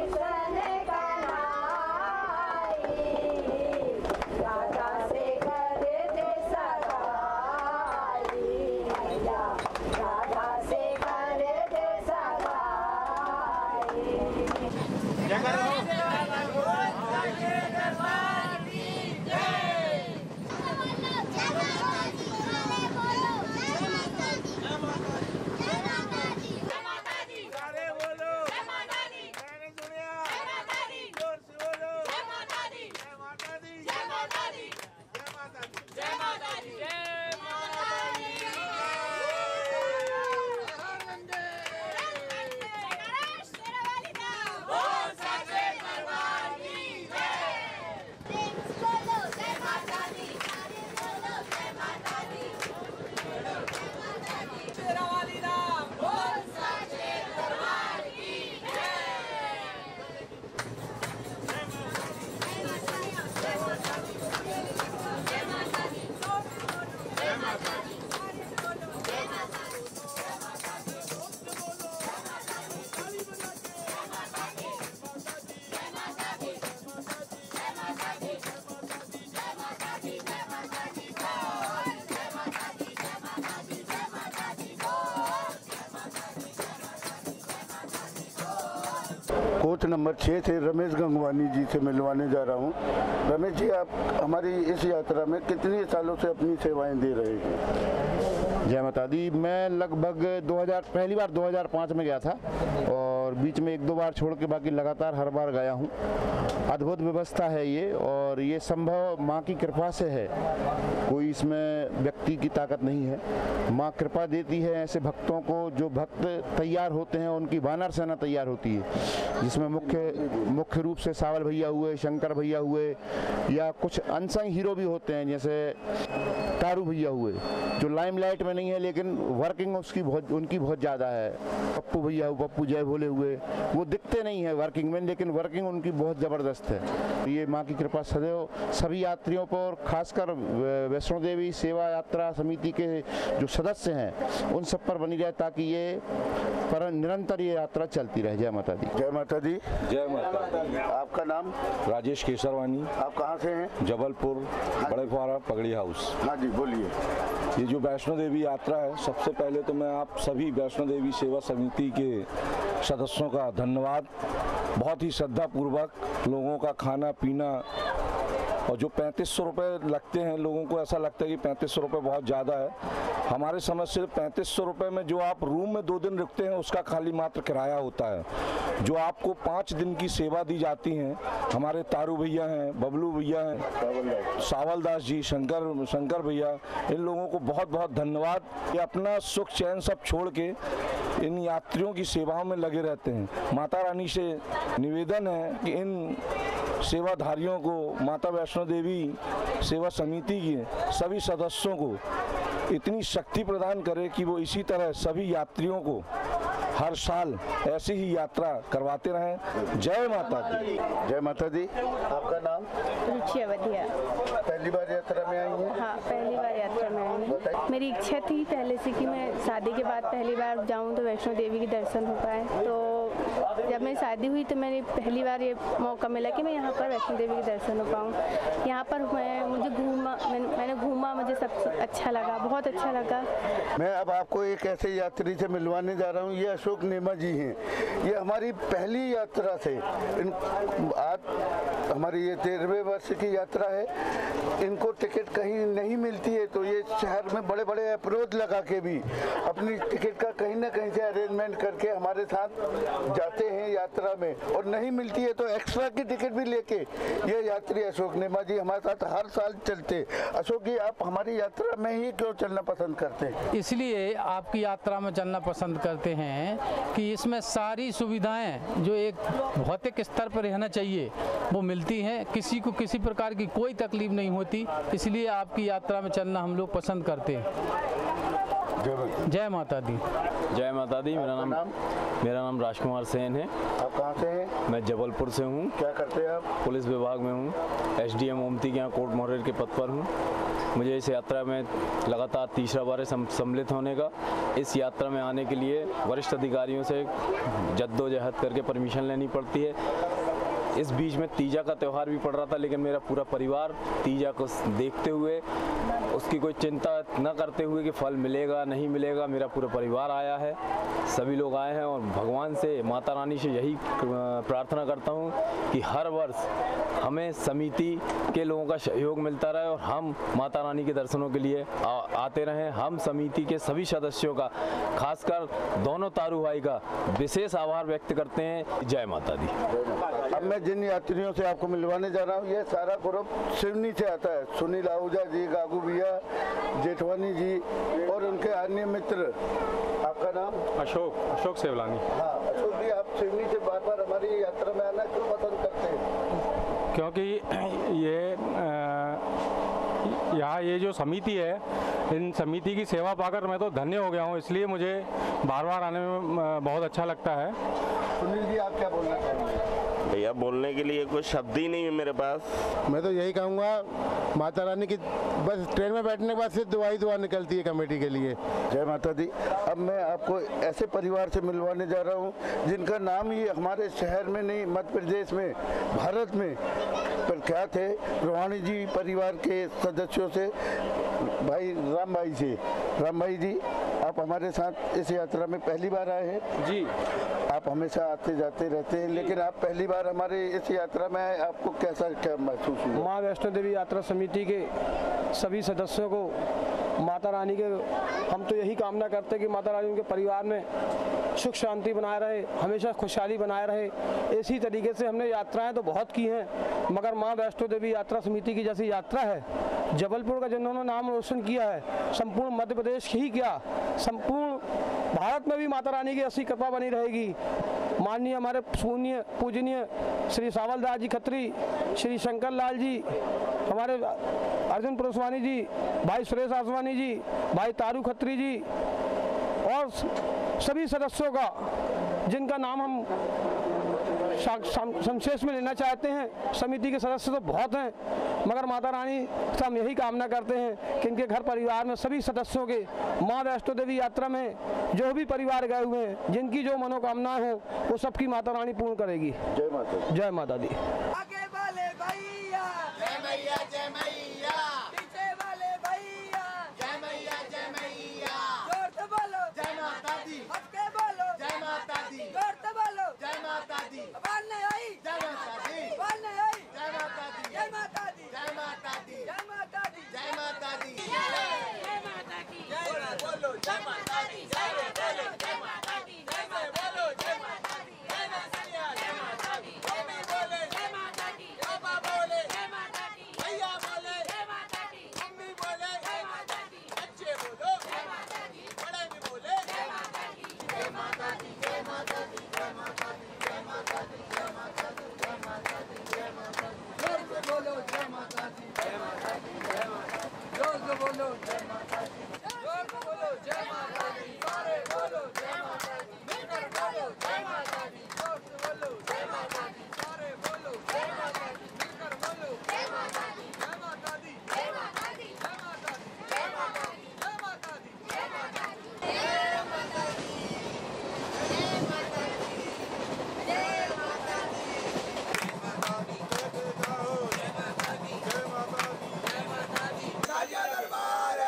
कोच नंबर छः से रमेश गंगवानी जी से मिलवाने जा रहा हूँ। रमेश जी, आप हमारी इस यात्रा में कितने सालों से अपनी सेवाएं दे रहे हैं? जय माता दी। मैं लगभग दो हज़ार पहली बार दो हज़ार पाँच में गया था और बीच में एक दो बार छोड़ के बाकी लगातार हर बार गया हूँ। अद्भुत व्यवस्था है ये, और ये संभव माँ की कृपा से है, कोई इसमें व्यक्ति की ताकत नहीं है। माँ कृपा देती है ऐसे भक्तों को, जो भक्त तैयार होते हैं उनकी वानर सेना तैयार होती है, जिसमें मुख्य मुख्य रूप से सावल भैया हुए, शंकर भैया हुए, या कुछ अनसंग हीरो भी होते हैं जैसे तारू भैया हुए, जो लाइमलाइट में नहीं है लेकिन वर्किंग उसकी बहुत उनकी बहुत ज़्यादा है। पप्पू भैया हुए, पप्पू जय भोले हुए, वो दिखते नहीं है वर्किंग में, लेकिन वर्किंग उनकी बहुत ज़बरदस्त है। ये माँ की कृपा सदैव सभी यात्रियों पर, खासकर वैष्णो देवी सेवा यात्रा समिति के जो सदस्य हैं उन सब पर बनी रहे, ताकि ये पर निरंतर ये यात्रा चलती रहे। जय माता दी। जय माता दी। जय माता दी। आपका नाम? राजेश केसरवानी। आप कहाँ से हैं? जबलपुर, बड़े फुआरा, पगड़ी हाउस। हाँ जी, बोलिए। ये जो वैष्णो देवी यात्रा है, सबसे पहले तो मैं आप सभी वैष्णो देवी सेवा समिति के सदस्यों का धन्यवाद। बहुत ही श्रद्धापूर्वक लोगों का खाना पीना, और जो पैंतीस सौ रुपये लगते हैं, लोगों को ऐसा लगता है कि पैंतीस सौ रुपये बहुत ज़्यादा है। हमारे समझ से पैंतीस सौ रुपये में जो आप रूम में दो दिन रुकते हैं उसका खाली मात्र किराया होता है। जो आपको पाँच दिन की सेवा दी जाती है, हमारे तारू भैया हैं, बबलू भैया हैं, सावल दास जी, शंकर शंकर भैया, इन लोगों को बहुत बहुत धन्यवाद। ये अपना सुख चैन सब छोड़ के इन यात्रियों की सेवाओं में लगे रहते हैं। माता रानी से निवेदन है कि इन सेवाधारियों को, माता वैष्णो देवी सेवा समिति के सभी सदस्यों को इतनी शक्ति प्रदान करे कि वो इसी तरह सभी यात्रियों को हर साल ऐसी ही यात्रा करवाते रहें। जय माता दी। जय माता दी। आपका नाम? रुचि अवधिया। पहली बार यात्रा में आई हैं? हाँ, पहली बार यात्रा में आई हूँ। मेरी इच्छा थी पहले से कि मैं शादी के बाद पहली बार जाऊँ तो वैष्णो देवी के दर्शन हो पाए। तो जब मेरी शादी हुई तो मैंने पहली बार ये मौका मिला कि मैं यहाँ पर वैष्णो देवी के दर्शन हो पाऊँ। यहाँ पर मैं मुझे घूमा मैं, मैंने घूमा, मुझे सब अच्छा लगा, बहुत अच्छा लगा। मैं अब आपको एक ऐसे यात्री से मिलवाने जा रहा हूँ। ये अशोक नेमा जी हैं। ये हमारी पहली यात्रा से, इन आज हमारी ये तेरहवें वर्ष की यात्रा है। इनको टिकट कहीं नहीं मिलती है तो ये शहर में बड़े बड़े अवरोध लगा के भी अपनी टिकट का कहीं ना कहीं से अरेंजमेंट करके हमारे साथ जाते हैं यात्रा में, और नहीं मिलती है तो एक्स्ट्रा की टिकट भी लेके ये यात्री अशोक नेमा जी हमारे साथ हर साल चलते। अशोक जी, आप हमारी यात्रा में ही क्यों चलना पसंद करते हैं? इसलिए आपकी यात्रा में चलना पसंद करते हैं कि इसमें सारी सुविधाएं जो एक भौतिक स्तर पर रहना चाहिए वो मिलती हैं, किसी को किसी प्रकार की कोई तकलीफ नहीं होती, इसलिए आपकी यात्रा में चलना हम लोग पसंद करते हैं। जय माता दी। जय माता दी। मेरा नाम मेरा नाम राजकुमार सेन है। आप कहाँ से हैं? मैं जबलपुर से हूँ। क्या करते हैं आप? पुलिस विभाग में हूँ, एसडीएम ओमती के यहाँ कोर्ट मोहरेर के पद पर हूँ। मुझे इस यात्रा में लगातार तीसरा बार सम्मिलित होने का, इस यात्रा में आने के लिए वरिष्ठ अधिकारियों से जद्दोजहद करके परमिशन लेनी पड़ती है। इस बीच में तीजा का त्यौहार भी पड़ रहा था, लेकिन मेरा पूरा परिवार तीजा को देखते हुए, उसकी कोई चिंता न करते हुए कि फल मिलेगा नहीं मिलेगा, मेरा पूरा परिवार आया है, सभी लोग आए हैं। और भगवान से, माता रानी से यही प्रार्थना करता हूँ कि हर वर्ष हमें समिति के लोगों का सहयोग मिलता रहे और हम माता रानी के दर्शनों के लिए आ, आते रहें। हम समिति के सभी सदस्यों का, खासकर दोनों तारू भाई का विशेष आभार व्यक्त करते हैं। जय माता दी। अब मैं जिन यात्रियों से आपको मिलवाने जा रहा हूँ, ये सारा ग्रुप सिवनी से आता है। सुनील आहूजा जी, गागू भैया, जेठवानी जी और उनके अन्य मित्र। आपका नाम? अशोक अशोक सेवलानी। हाँ अशोक जी, आप सिवनी से बार बार हमारी यात्रा में आना क्यों पसंद करते हैं? क्योंकि ये यहाँ ये जो समिति है, इन समिति की सेवा पाकर मैं तो धन्य हो गया हूँ, इसलिए मुझे बार बार आने में बहुत अच्छा लगता है। सुनील जी, आप क्या बोलना चाहेंगे? भैया, बोलने के लिए कोई शब्द ही नहीं है मेरे पास। मैं तो यही कहूँगा, माता रानी की बस ट्रेन में बैठने के बाद सिर्फ दुआ ही दुआ निकलती है कमेटी के लिए। जय माता दी। अब मैं आपको ऐसे परिवार से मिलवाने जा रहा हूँ जिनका नाम ही हमारे शहर में नहीं, मध्य प्रदेश में, भारत में प्रख्यात है। प्रवाणी जी परिवार के सदस्यों से, भाई राम भाई से। राम भाई जी, आप हमारे साथ इस यात्रा में पहली बार आए हैं? जी। आप हमेशा आते जाते रहते हैं, लेकिन आप पहली बार हमारे इस यात्रा में आए, आपको कैसा क्या महसूस हुआ? माँ वैष्णो देवी यात्रा समिति के सभी सदस्यों को माता रानी के, हम तो यही कामना करते हैं कि माता रानी उनके परिवार में सुख शांति बनाए रहे, हमेशा खुशहाली बनाए रहे। इसी तरीके से हमने यात्राएं तो बहुत की हैं, मगर माँ वैष्णो देवी यात्रा समिति की जैसी यात्रा है, जबलपुर का जिन्होंने नाम रोशन किया है, संपूर्ण मध्य प्रदेश ही क्या संपूर्ण भारत में भी माता रानी की ऐसी कृपा बनी रहेगी। माननीय हमारे पूज्य पूजनीय श्री सावलदास जी खत्री, श्री शंकर लाल जी, हमारे अर्जुन पुरस्वानी जी, भाई सुरेश आसवानी जी, भाई तारू खत्री जी और सभी सदस्यों का जिनका नाम हम संक्षेप में लेना चाहते हैं। समिति के सदस्य तो बहुत हैं, मगर माता रानी से हम यही कामना करते हैं कि इनके घर परिवार में सभी सदस्यों के माँ वैष्णो देवी यात्रा में जो भी परिवार गए हुए हैं, जिनकी जो मनोकामनाएं हो वो सबकी माता रानी पूर्ण करेगी। जय माता जय माता दी। आगे वाले भैया जय मैया जय मैया, पीछे वाले भैया जय मैया जय मैया, जोर से बोलो जय माता दी, हट के बोलो जय माता दी, जोर से बोलो जय माता दी, बाल नहीं आई जय माता दी, बाल नहीं आई जय माता दी, जय माता दी, जय माता दी, जय माता दी, जय माता दी, जय माता की, जय बोलो जय माता दी, जय बोलो जय माता दी, जय बोलो जय माता दी, जय मैया जय माता दी, मम्मी बोले जय माता दी, पापा बोले जय माता दी, भैया बोले जय माता दी, मम्मी बोले जय माता दी, बच्चे बोलो जय माता दी, बड़े भी बोले जय माता दी, जय माता दी, जय माता दी, जय माता दी, जय माता दी, जय माता दी, जय माता दी, जय माता दी, जोर से बोलो जय माता दी, जय माता दी, जय माता दी, जोर से बोलो जय माता दी, जोर से बोलो जय माता दी, सारे बोलो जय माता दी, मिलकर बोलो जय माता दी, जोर से बोलो जय माता दी, सारे बोलो जय माता दी, मिलकर बोलो जय माता दी, जय माता दी, जय माता दी, जय माता दी, जय माता दी, जय माता दी, जय माता दी, जय माता दी, जय माता दी, जय माता दी, दरबार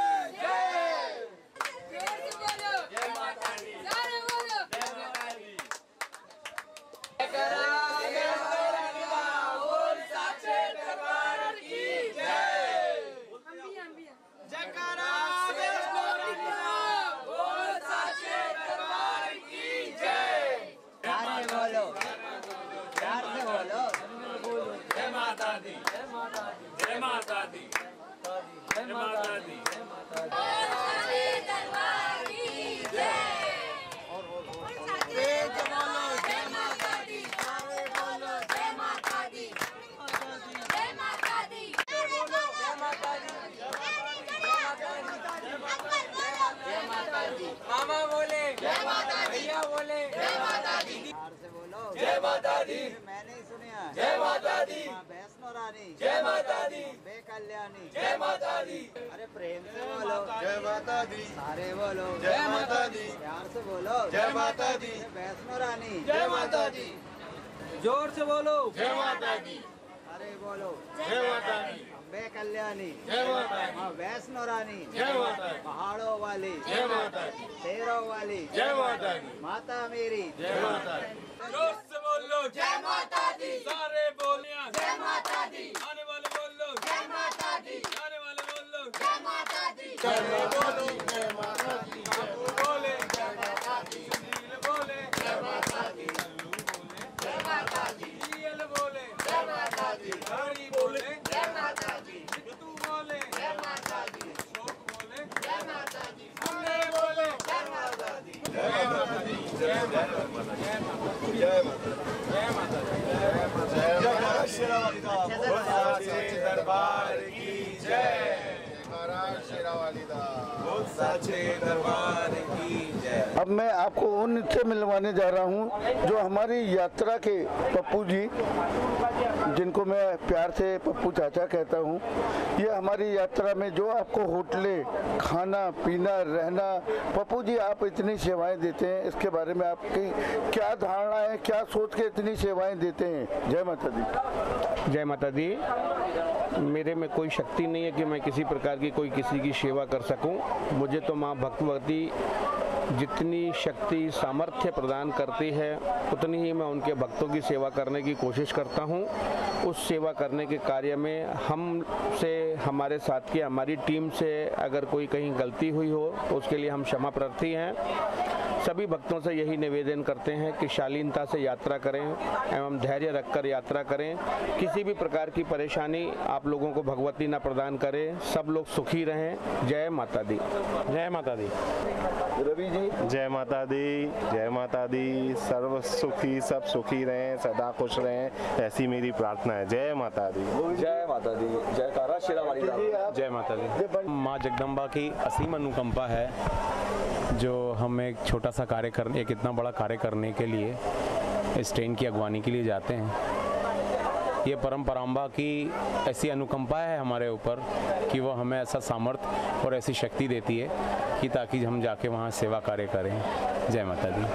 मामा बोले जय माता दी, भैया बोले जय माता दी, से बोलो जय माता दी, मैंने सुनिया जय माता दी, वैष्णो रानी जय माता दी, बे कल्याणी जय माता दी, अरे प्रेम से बोलो जय माता दी, सारे बोलो जय माता दी, प्यार से बोलो जय माता दी, वैष्णो रानी जय माता दी, जोर से बोलो जय माता दी, अरे बोलो जय माता दी, बे कल्याणी जय माता दी, वैष्णो रानी जय माता दी, पहाड़ों वाली जय माता दी, शेरों वाली जय माता दी, माता मेरी जय माता दी, जोर से बोलो जय माता दी, सारे बोलिया जय माता दी, आने वाले बोलो जय माता दी, आने वाले बोलो जय माता दी, चलो बोलो जय माता दी, बोले जय माता दी, सुनील बोले जय माता दी, बोले जय माता दी, यल बोले जय माता दी, हरी बोले जय माता दी, तू बोले जय माता दी, शोक बोले जय माता दी, हमने बोले जय माता दी, जय माता दी, जय माता दी, जय माता दी, जय माता दी, जय माता दी, जय दरबार की जय, महाराज शेरावाली दा साचे दरबार की जय। अब मैं आपको उनसे मिलवाने जा रहा हूं जो हमारी यात्रा के पप्पू जी, जिनको मैं प्यार से पप्पू चाचा कहता हूँ, ये हमारी यात्रा में जो आपको होटलें, खाना पीना रहना, पप्पू जी आप इतनी सेवाएं देते हैं, इसके बारे में आपकी क्या धारणा है, क्या सोच के इतनी सेवाएं देते हैं? जय माता दी। जय माता दी। मेरे में कोई शक्ति नहीं है कि मैं किसी प्रकार की कोई किसी की सेवा कर सकूं। मुझे तो माँ भगवती जितनी शक्ति सामर्थ्य प्रदान करती है उतनी ही मैं उनके भक्तों की सेवा करने की कोशिश करता हूं। उस सेवा करने के कार्य में हम से हमारे साथ की हमारी टीम से अगर कोई कहीं गलती हुई हो उसके लिए हम क्षमा प्रार्थी हैं। सभी भक्तों से यही निवेदन करते हैं कि शालीनता से यात्रा करें एवं धैर्य रखकर यात्रा करें। किसी भी प्रकार की परेशानी आप लोगों को भगवती न प्रदान करे। सब लोग सुखी रहें। जय माता दी। जय माता दी। रवि जी। जय माता दी। जय माता दी। सर्व सुखी, सब सुखी रहें, सदा खुश रहें, ऐसी मेरी प्रार्थना है। जय माता दी। जय माता दी। जय कारा शेरावाली राम। जय माता दी। माँ जगदम्बा की असीम अनुकंपा है जो हम एक छोटा सा कार्य करने, एक इतना बड़ा कार्य करने के लिए इस ट्रेन की अगवानी के लिए जाते हैं। ये परम्पराम्बा की ऐसी अनुकंपा है हमारे ऊपर कि वो हमें ऐसा सामर्थ्य और ऐसी शक्ति देती है कि ताकि हम जाके वहाँ सेवा कार्य करें। जय माता दी।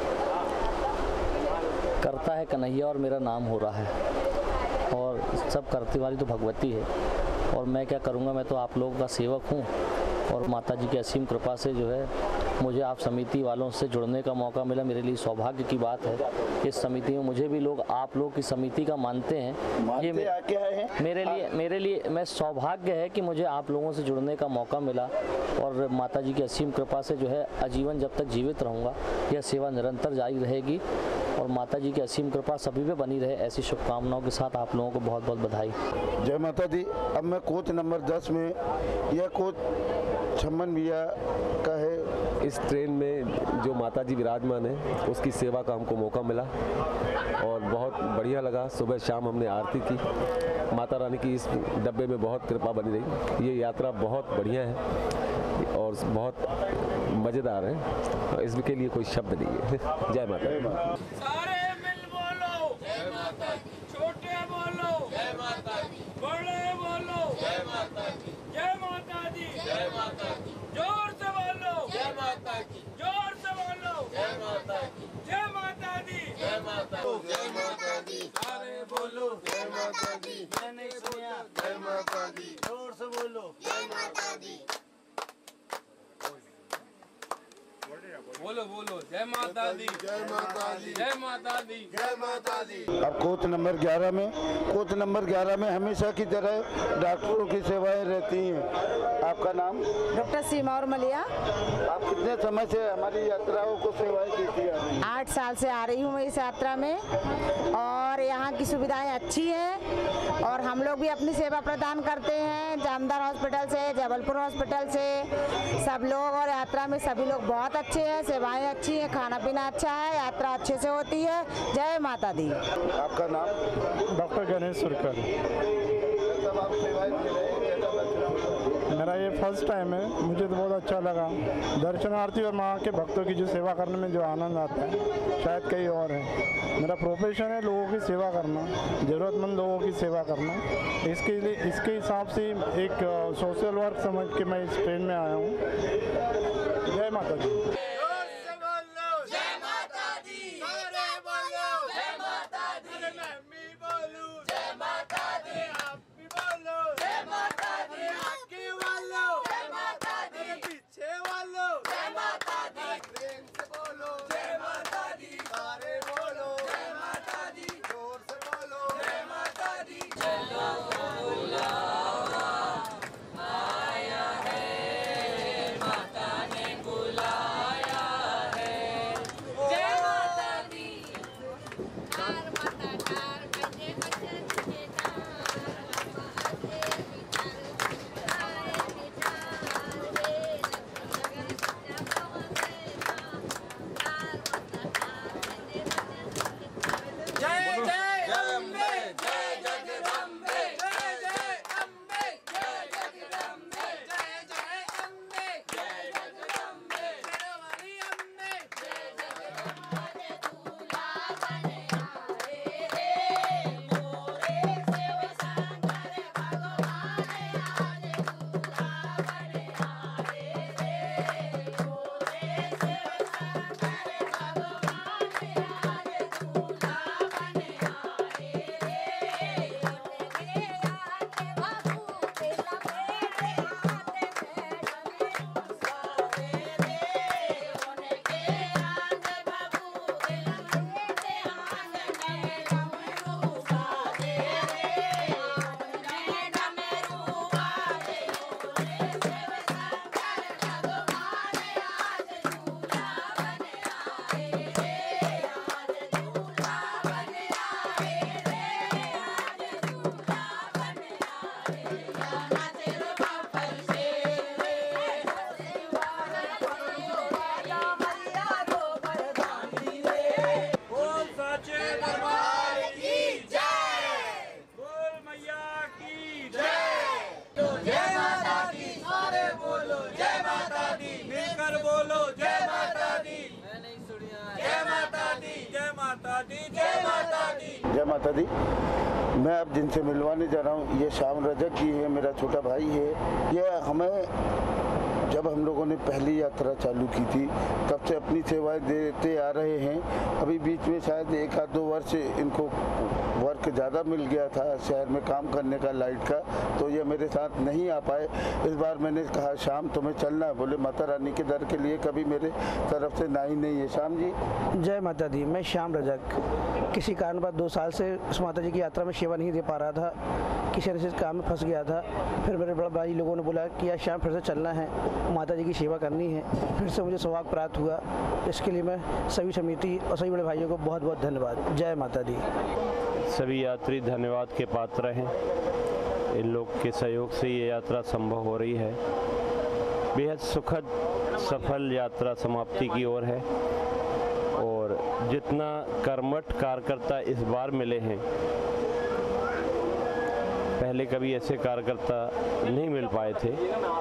करता है कन्हैया और मेरा नाम हो रहा है, और सब करने वाली तो भगवती है, और मैं क्या करूँगा, मैं तो आप लोगों का सेवक हूँ। और माता जी की असीम कृपा से जो है मुझे आप समिति वालों से जुड़ने का मौका मिला, मेरे लिए सौभाग्य की बात है। इस समिति में मुझे भी लोग आप लोग की समिति का मानते हैं। मानते ये मे, क्या है? मेरे लिए मेरे लिए मैं सौभाग्य है कि मुझे आप लोगों से जुड़ने का मौका मिला, और माता जी की असीम कृपा से जो है आजीवन जब तक जीवित रहूँगा यह सेवा निरंतर जारी रहेगी, और माता जी की असीम कृपा सभी पे बनी रहे, ऐसी शुभकामनाओं के साथ आप लोगों को बहुत बहुत बधाई। जय माता दी। अब मैं कोच नंबर दस में, यह कोच छम्मन भैया का है। इस ट्रेन में जो माता जी विराजमान है उसकी सेवा का हमको मौका मिला और बहुत बढ़िया लगा। सुबह शाम हमने आरती की। माता रानी की इस डब्बे में बहुत कृपा बनी रही। ये यात्रा बहुत बढ़िया है और बहुत मज़ेदार है, इसके लिए कोई शब्द नहीं है। जय माता दी। सारे मिल बोलो जय माता दी। छोटे बोलो जय माता दी। बड़े बोलो जय माता दी। जय माता दी। जय माता दी। जोर से बोलो जय माता दी। जोर से बोलो जय माता दी। जय माता दी। जय माता दी। जय माता दी। सारे बोलो जय माता दी। मैंने सुना जय माता दी। जोर से बोलो जय माता दी। बोलो बोलो जय माता दी। जय माता दी। जय माता दी। जय माता दी। अब कोच नंबर ग्यारह में, कोच नंबर ग्यारह में हमेशा की तरह डॉक्टरों की सेवाएं रहती हैं। आपका नाम? डॉक्टर सीमा और मलिया। आप कितने समय से हमारी यात्राओं को सेवाएं देती हैं? आठ साल से आ रही हूँ मैं इस यात्रा में, और यहाँ की सुविधाएं अच्छी हैं, और हम लोग भी अपनी सेवा प्रदान करते हैं। जामदार हॉस्पिटल से, जबलपुर हॉस्पिटल से सब लोग, और यात्रा में सभी लोग बहुत अच्छे हैं, सेवाएं अच्छी हैं, खाना पीना अच्छा है, यात्रा अच्छे से होती है। जय माता दी। आपका नाम? डॉक्टर गणेश सुरकर। मेरा ये फर्स्ट टाइम है, मुझे तो बहुत अच्छा लगा। दर्शनार्थी और माँ के भक्तों की जो सेवा करने में जो आनंद आता है शायद कहीं और है। मेरा प्रोफेशन है लोगों की सेवा करना, ज़रूरतमंद लोगों की सेवा करना। इसके लिए इसके हिसाब से एक सोशल वर्क समझ के मैं इस ट्रेन में आया हूँ। जय माता दी। आया है माता ने बुलाया। जय माता दी। मैं अब जिनसे मिलवाने जा रहा हूँ ये श्याम रजक जी है, मेरा छोटा भाई है। ये हमें जब हम लोगों ने पहली यात्रा चालू की थी तब से अपनी सेवाएं देते आ रहे हैं। अभी बीच में शायद एक आध दो वर्ष इनको वर्क ज़्यादा मिल गया था शहर में काम करने का लाइट का, तो ये मेरे साथ नहीं आ पाए। इस बार मैंने कहा श्याम तुम्हें चलना है, बोले माता रानी के दर के लिए कभी मेरे तरफ से ना ही नहीं है। श्याम जी। जय माता दी। मैं श्याम रजक किसी कारणवश दो साल से उस माता जी की यात्रा में सेवा नहीं दे पा रहा था, किसी तरह से काम में फंस गया था। फिर मेरे बड़े भाई लोगों ने बोला कि यार श्याम फिर से चलना है, माता जी की सेवा करनी है। फिर से मुझे सौभाग्य प्राप्त हुआ। इसके लिए मैं सभी समिति और सभी बड़े भाइयों को बहुत बहुत धन्यवाद। जय माता दी। सभी यात्री धन्यवाद के पात्र हैं। इन लोग के सहयोग से ये यात्रा संभव हो रही है। बेहद सुखद सफल यात्रा समाप्ति की ओर है और जितना कर्मठ कार्यकर्ता इस बार मिले हैं, पहले कभी ऐसे कार्यकर्ता नहीं मिल पाए थे।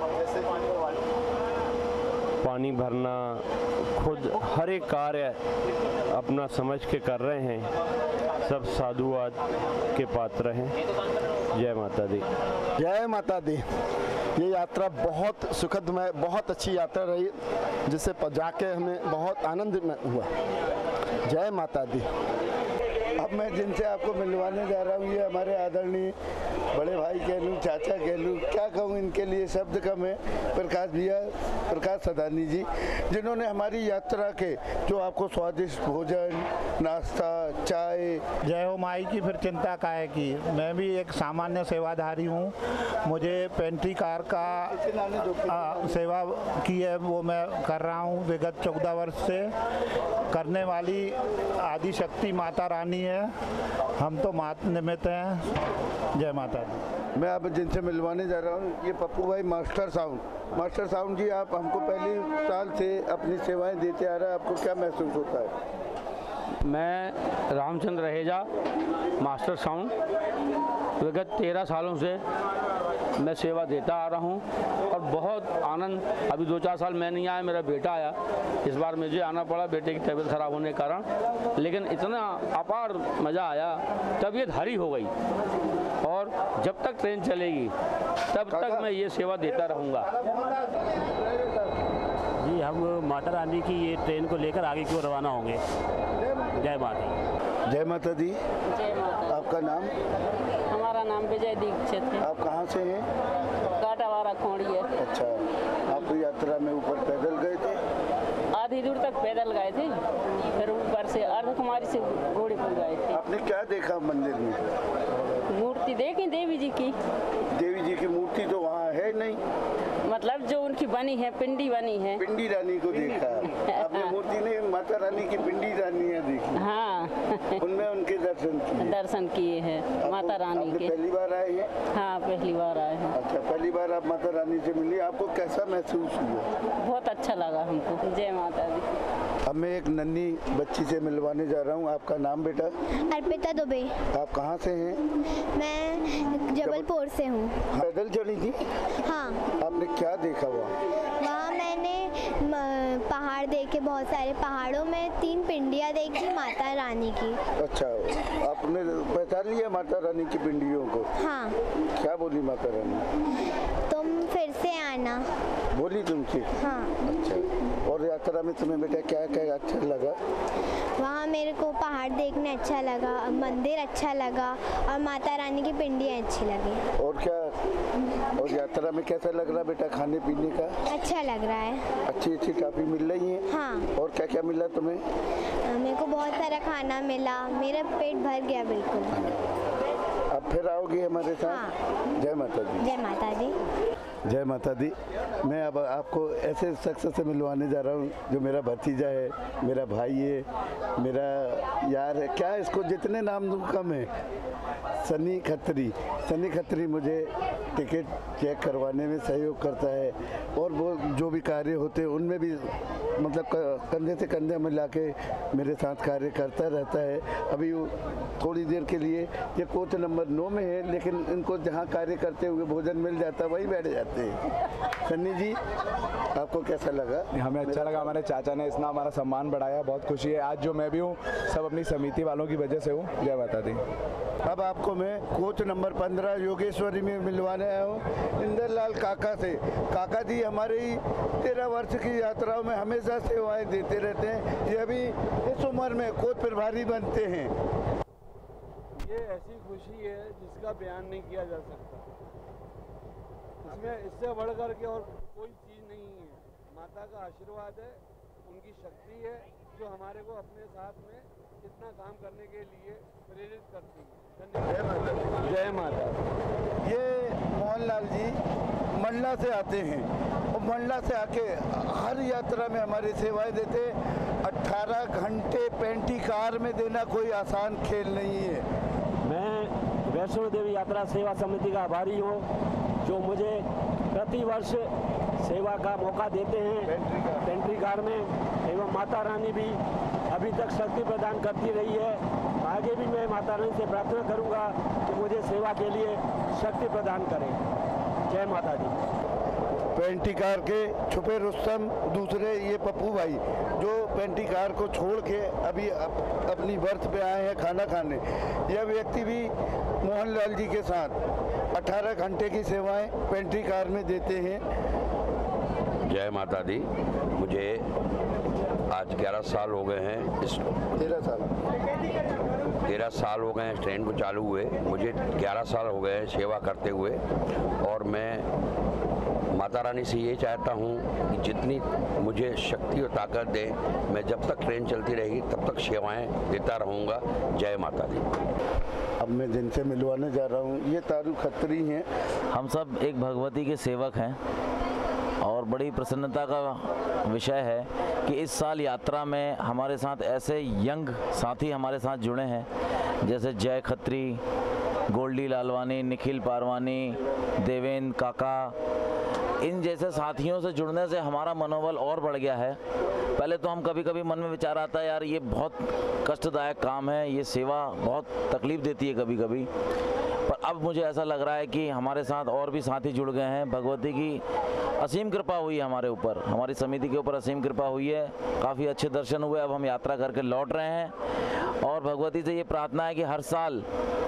पानी भरना, खुद हर एक कार्य अपना समझ के कर रहे हैं। सब साधुवाद के पात्र हैं। जय माता दी। जय माता दी। ये यात्रा बहुत सुखदमय, बहुत अच्छी यात्रा रही, जिससे जाके हमें बहुत आनंद हुआ। जय माता दी। अब मैं जिनसे आपको मिलवाने जा रहा हूँ ये हमारे आदरणीय बड़े भाई कह लूँ, चाचा कह लूँ, क्या कहूँ, इनके लिए शब्द कम है। प्रकाश भैया, प्रकाश सदानी जी, जिन्होंने हमारी यात्रा के जो आपको स्वादिष्ट भोजन, नाश्ता, चाय। जय हो माई की फिर चिंता काहे की। मैं भी एक सामान्य सेवाधारी हूँ। मुझे पेंट्री कार का आ, सेवा की है, वो मैं कर रहा हूँ विगत चौदह वर्ष से। करने वाली आदि शक्ति माता रानी है, हम तो मात निमित्त हैं। जय माता दी। मैं अब जिनसे मिलवाने जा रहा हूँ ये पप्पू भाई master sound. Master sound ji, आप हमको पहले साल से अपनी सेवाएं देते आ रहे हैं, आपको क्या महसूस होता है? मैं रामचंद्र रहेजा, मास्टर साउंड, विगत तेरह सालों से मैं सेवा देता आ रहा हूँ और बहुत आनंद। अभी दो चार साल मैं नहीं आया, मेरा बेटा आया। इस बार मुझे आना पड़ा बेटे की तबीयत खराब होने के कारण, लेकिन इतना अपार मज़ा आया, तबीयत हरी हो गई। और जब तक ट्रेन चलेगी तब तक मैं ये सेवा देता रहूँगा। जी, हम माता रानी की ये ट्रेन को लेकर आगे की ओर रवाना होंगे। जय माता। जय माता दी। जय माता। आपका नाम? हमारा नाम विजय दीक्षित है। आप कहाँ से हैं? काटावारा खोड़ी है। अच्छा, आप यात्रा में ऊपर पैदल गए थे? आधी दूर तक पैदल गए थे, फिर ऊपर से अर्धकुमारी से घोड़े पर गए थे। आपने क्या देखा मंदिर में? मूर्ति देखी देवी जी की। देवी जी की मूर्ति तो वहाँ है नहीं, मतलब जो उनकी बनी है, पिंडी बनी है। पिंडी रानी को देखा आपने? मूर्ति नहीं, माता रानी की पिंडी रानियाँ देखी। हाँ। उनमें उनके दर्शन किए। दर्शन किए हैं माता रानी के। पहली बार आए हैं? हाँ, पहली बार आए हैं। अच्छा, पहली बार आप माता रानी से मिली, आपको कैसा महसूस हुआ? बहुत अच्छा लगा हमको। जय माता दी। अब मैं एक नन्ही बच्ची से मिलवाने जा रहा हूँ। आपका नाम बेटा? अर्पिता दुबे। आप कहाँ से हैं? मैं जबलपुर से हूँ। पैदल चली थी? हाँ। आपने क्या देखा वहाँ? वहाँ मैंने पहाड़ देखे, बहुत सारे पहाड़ों में तीन पिंडियाँ देखी माता रानी की। अच्छा, आपने पहचान लिया माता रानी की पिंडियों को? हाँ। क्या बोली माता रानी? तुम फिर से आना बोली तुमसे? हाँ। अच्छा, और यात्रा में तुम्हें बेटा क्या क्या अच्छा लगा? वहाँ मेरे को पहाड़ देखने अच्छा लगा, मंदिर अच्छा लगा और माता रानी की पिंडियाँ अच्छी लगी। और क्या, और यात्रा में कैसा लग रहा बेटा खाने पीने का? अच्छा लग रहा है। अच्छी अच्छी टॉफी मिल रही है? हाँ। और क्या क्या मिला तुम्हें? मेरे को बहुत सारा खाना मिला, मेरा पेट भर गया बिल्कुल। अब फिर आओगे हमारे साथ? हाँ। जय माता दी। जय माता दी। जय माता दी। मैं अब आपको ऐसे शख्स से मिलवाने जा रहा हूँ जो मेरा भतीजा है, मेरा भाई है, मेरा यार है। क्या इसको जितने नाम दूँ कम है। सनी खत्री। सनी खत्री मुझे टिकट चेक करवाने में सहयोग करता है और वो जो भी कार्य होते हैं उनमें भी मतलब कंधे से कंधे मिला के मेरे साथ कार्य करता रहता है। अभी वो थोड़ी देर के लिए ये कोच नंबर नौ में है, लेकिन इनको जहाँ कार्य करते हुए भोजन मिल जाता है वहीं बैठ जाते हैं। सन्नी जी, आपको कैसा लगा? हमें अच्छा लगा, हमारे चाचा ने इतना हमारा सम्मान बढ़ाया, बहुत खुशी है। आज जो मैं भी हूँ सब अपनी समिति वालों की वजह से हूँ। जय माता दी। अब आपको मैं कोच नंबर पंद्रह योगेश्वरी में मिलवाने आया हूँ इंदर लाल काका से। काका जी हमारे ही तेरह वर्ष की यात्राओं में हमेशा सेवाएं देते रहते हैं। ये अभी इस उम्र में कोच प्रभारी बनते हैं। ये ऐसी खुशी है जिसका बयान नहीं किया जा सकता। इसमें इससे बढ़ कर के और कोई चीज़ नहीं है। माता का आशीर्वाद है, उनकी शक्ति है जो हमारे को अपने साथ में इतना काम करने के लिए प्रेरित करती है। जय माता। जय माता। ये मोहनलाल जी मंडला से आते हैं और मंडला से आके हर यात्रा में हमारी सेवाएं देते। अठारह घंटे पेंटी कार में देना कोई आसान खेल नहीं है। मैं वैष्णो देवी यात्रा सेवा समिति का आभारी हूँ जो मुझे प्रति वर्ष सेवा का मौका देते हैं पेंट्री कार में, एवं माता रानी भी अभी तक शक्ति प्रदान करती रही है। आगे भी मैं माता रानी से प्रार्थना करूंगा कि मुझे सेवा के लिए शक्ति प्रदान करें। जय माता दी। पेंटी कार के छुपे रुस्तम दूसरे ये पप्पू भाई जो पेंटी कार को छोड़ के अभी अप, अपनी बर्थ पे आए हैं खाना खाने। यह व्यक्ति भी मोहनलाल जी के साथ अठारह घंटे की सेवाएं पेंट्री कार में देते हैं। जय माता दी। मुझे आज ग्यारह साल हो गए हैं इस तेरह साल तेरह साल हो गए हैं इस ट्रेन को चालू हुए। मुझे ग्यारह साल हो गए हैं सेवा करते हुए और मैं माता रानी से ये चाहता हूँ कि जितनी मुझे शक्ति और ताकत दे, मैं जब तक ट्रेन चलती रहेगी तब तक सेवाएं देता रहूँगा। जय माता दी। अब मैं जिनसे मिलवाने जा रहा हूँ ये तारू खत्री हैं। हम सब एक भगवती के सेवक हैं और बड़ी प्रसन्नता का विषय है कि इस साल यात्रा में हमारे साथ ऐसे यंग साथी हमारे साथ जुड़े हैं जैसे जय खत्री, गोल्डी लालवानी, निखिल पारवानी, देवेंद्र काका। इन जैसे साथियों से जुड़ने से हमारा मनोबल और बढ़ गया है। पहले तो हम कभी कभी मन में विचार आता है यार ये बहुत कष्टदायक काम है, ये सेवा बहुत तकलीफ़ देती है कभी कभी, पर अब मुझे ऐसा लग रहा है कि हमारे साथ और भी साथी जुड़ गए हैं। भगवती की असीम कृपा हुई है हमारे ऊपर, हमारी समिति के ऊपर असीम कृपा हुई है। काफ़ी अच्छे दर्शन हुए। अब हम यात्रा करके लौट रहे हैं और भगवती से ये प्रार्थना है कि हर साल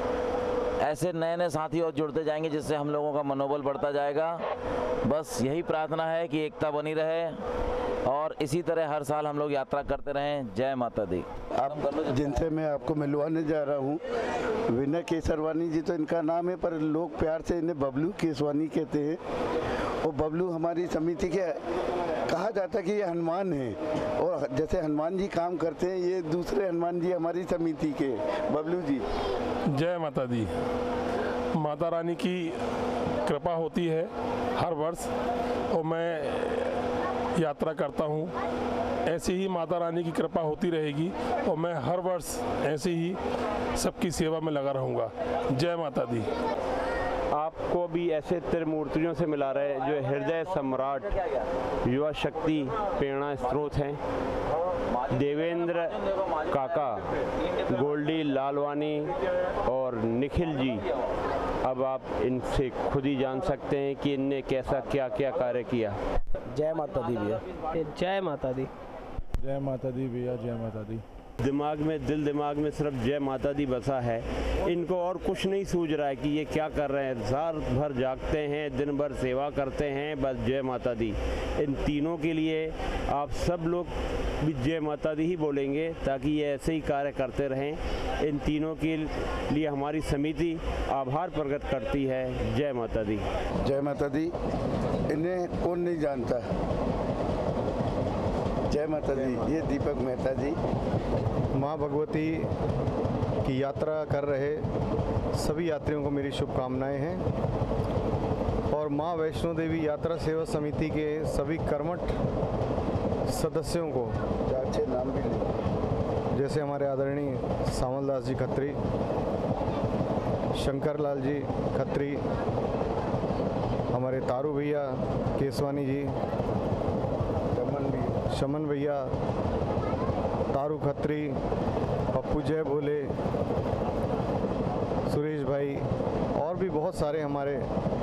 ऐसे नए नए साथी और जुड़ते जाएंगे जिससे हम लोगों का मनोबल बढ़ता जाएगा। बस यही प्रार्थना है कि एकता बनी रहे और इसी तरह हर साल हम लोग यात्रा करते रहें। जय माता दी। आप जिनसे मैं आपको मिलवाने जा रहा हूँ विनय केसरवानी जी तो इनका नाम है, पर लोग प्यार से इन्हें बबलू केसवानी कहते हैं। और बबलू हमारी समिति के कहा जाता है कि ये हनुमान है और जैसे हनुमान जी काम करते हैं ये दूसरे हनुमान जी हमारी समिति के। बबलू जी। जय माता दी। माता रानी की कृपा होती है हर वर्ष और मैं यात्रा करता हूँ। ऐसी ही माता रानी की कृपा होती रहेगी और मैं हर वर्ष ऐसे ही सबकी सेवा में लगा रहूँगा। जय माता दी। आपको भी ऐसे त्रिमूर्तियों से मिला रहे जो हृदय सम्राट, युवा शक्ति, प्रेरणा स्रोत हैं। देवेंद्र काका, गोल्डी लालवानी और निखिल जी। अब आप इनसे खुद ही जान सकते हैं कि इनने कैसा क्या क्या कार्य किया। जय माता दी भैया। जय माता दी। जय माता दी भैया। जय माता दी। दिमाग में दिल दिमाग में सिर्फ जय माता दी बसा है। इनको और कुछ नहीं सूझ रहा है कि ये क्या कर रहे हैं। रात भर जागते हैं, दिन भर सेवा करते हैं, बस जय माता दी। इन तीनों के लिए आप सब लोग भी जय माता दी ही बोलेंगे ताकि ये ऐसे ही कार्य करते रहें। इन तीनों के लिए हमारी समिति आभार प्रकट करती है। जय माता दी। जय माता दी। इन्हें कौन नहीं जानता। जय माता दी। ये दीपक मेहता जी। माँ भगवती की यात्रा कर रहे सभी यात्रियों को मेरी शुभकामनाएं हैं और माँ वैष्णो देवी यात्रा सेवा समिति के सभी कर्मठ सदस्यों को अच्छे नाम भी जैसे हमारे आदरणीय सावल दास जी खत्री, शंकर लाल जी खत्री, हमारे तारू भैया, केसवानी जी, शमन भी शमन भैया, तारू खत्री, पप्पू जय भोले, सुरेश भाई और भी बहुत सारे हमारे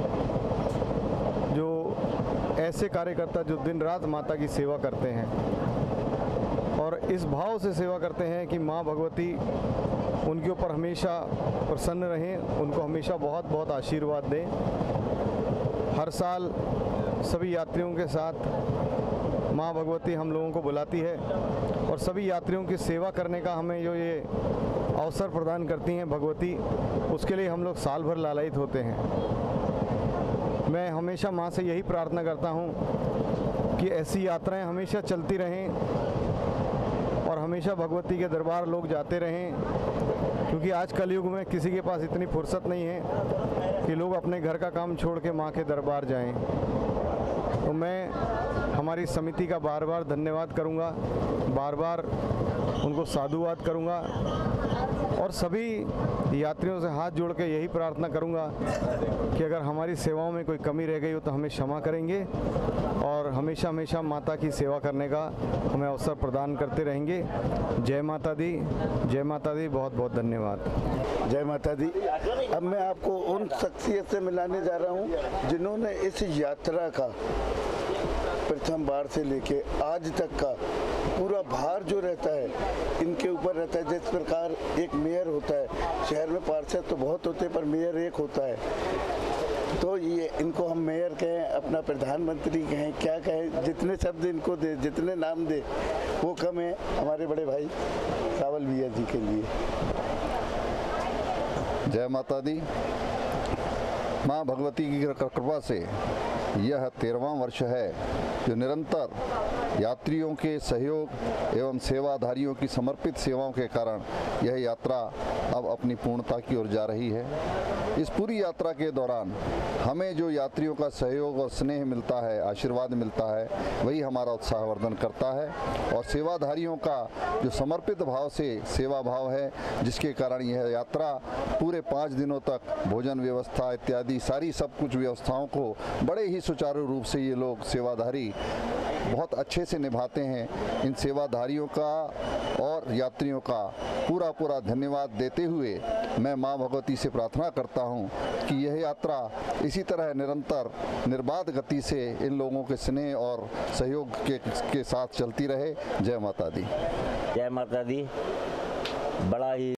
जो ऐसे कार्यकर्ता जो दिन रात माता की सेवा करते हैं और इस भाव से सेवा करते हैं कि माँ भगवती उनके ऊपर हमेशा प्रसन्न रहें, उनको हमेशा बहुत बहुत आशीर्वाद दें। हर साल सभी यात्रियों के साथ माँ भगवती हम लोगों को बुलाती है और सभी यात्रियों की सेवा करने का हमें जो ये अवसर प्रदान करती हैं भगवती, उसके लिए हम लोग साल भर लालायित होते हैं। मैं हमेशा माँ से यही प्रार्थना करता हूँ कि ऐसी यात्राएं हमेशा चलती रहें और हमेशा भगवती के दरबार लोग जाते रहें, क्योंकि आज कलयुग में किसी के पास इतनी फुर्सत नहीं है कि लोग अपने घर का काम छोड़ के माँ के दरबार जाएं। तो मैं हमारी समिति का बार बार धन्यवाद करूँगा, बार बार उनको साधुवाद करूँगा और सभी यात्रियों से हाथ जोड़ के यही प्रार्थना करूँगा कि अगर हमारी सेवाओं में कोई कमी रह गई हो तो हमें क्षमा करेंगे और हमेशा हमेशा माता की सेवा करने का हमें अवसर प्रदान करते रहेंगे। जय माता दी, जय माता दी, बहुत बहुत धन्यवाद। जय माता दी। अब मैं आपको उन शख्सियत से मिलाने जा रहा हूँ जिन्होंने इस यात्रा का प्रथम बार से लेके आज तक का पूरा भार जो रहता है इनके ऊपर रहता है। जिस प्रकार एक मेयर होता है, शहर में पार्षद तो बहुत होते हैं पर मेयर एक होता है, तो ये इनको हम मेयर कहें, अपना प्रधानमंत्री कहें, क्या कहें, जितने शब्द इनको दे, जितने नाम दे वो कम है हमारे बड़े भाई सावल भैया जी के लिए। जय माता दी। माँ भगवती की कृपा से यह तेरहवां वर्ष है जो निरंतर यात्रियों के सहयोग एवं सेवाधारियों की समर्पित सेवाओं के कारण यह यात्रा अब अपनी पूर्णता की ओर जा रही है। इस पूरी यात्रा के दौरान हमें जो यात्रियों का सहयोग और स्नेह मिलता है, आशीर्वाद मिलता है, वही हमारा उत्साहवर्धन करता है और सेवाधारियों का जो समर्पित भाव से सेवा भाव है, जिसके कारण यह यात्रा पूरे पाँच दिनों तक भोजन व्यवस्था इत्यादि सारी सब कुछ व्यवस्थाओं को बड़े ही सुचारू रूप से ये लोग सेवाधारी बहुत अच्छे से निभाते हैं। इन सेवाधारियों का और यात्रियों का पूरा पूरा धन्यवाद देते हुए मैं माँ भगवती से प्रार्थना करता हूँ कि यह यात्रा इसी तरह निरंतर निर्बाध गति से इन लोगों के स्नेह और सहयोग के, के साथ चलती रहे। जय माता दी। जय माता दी। बड़ा ही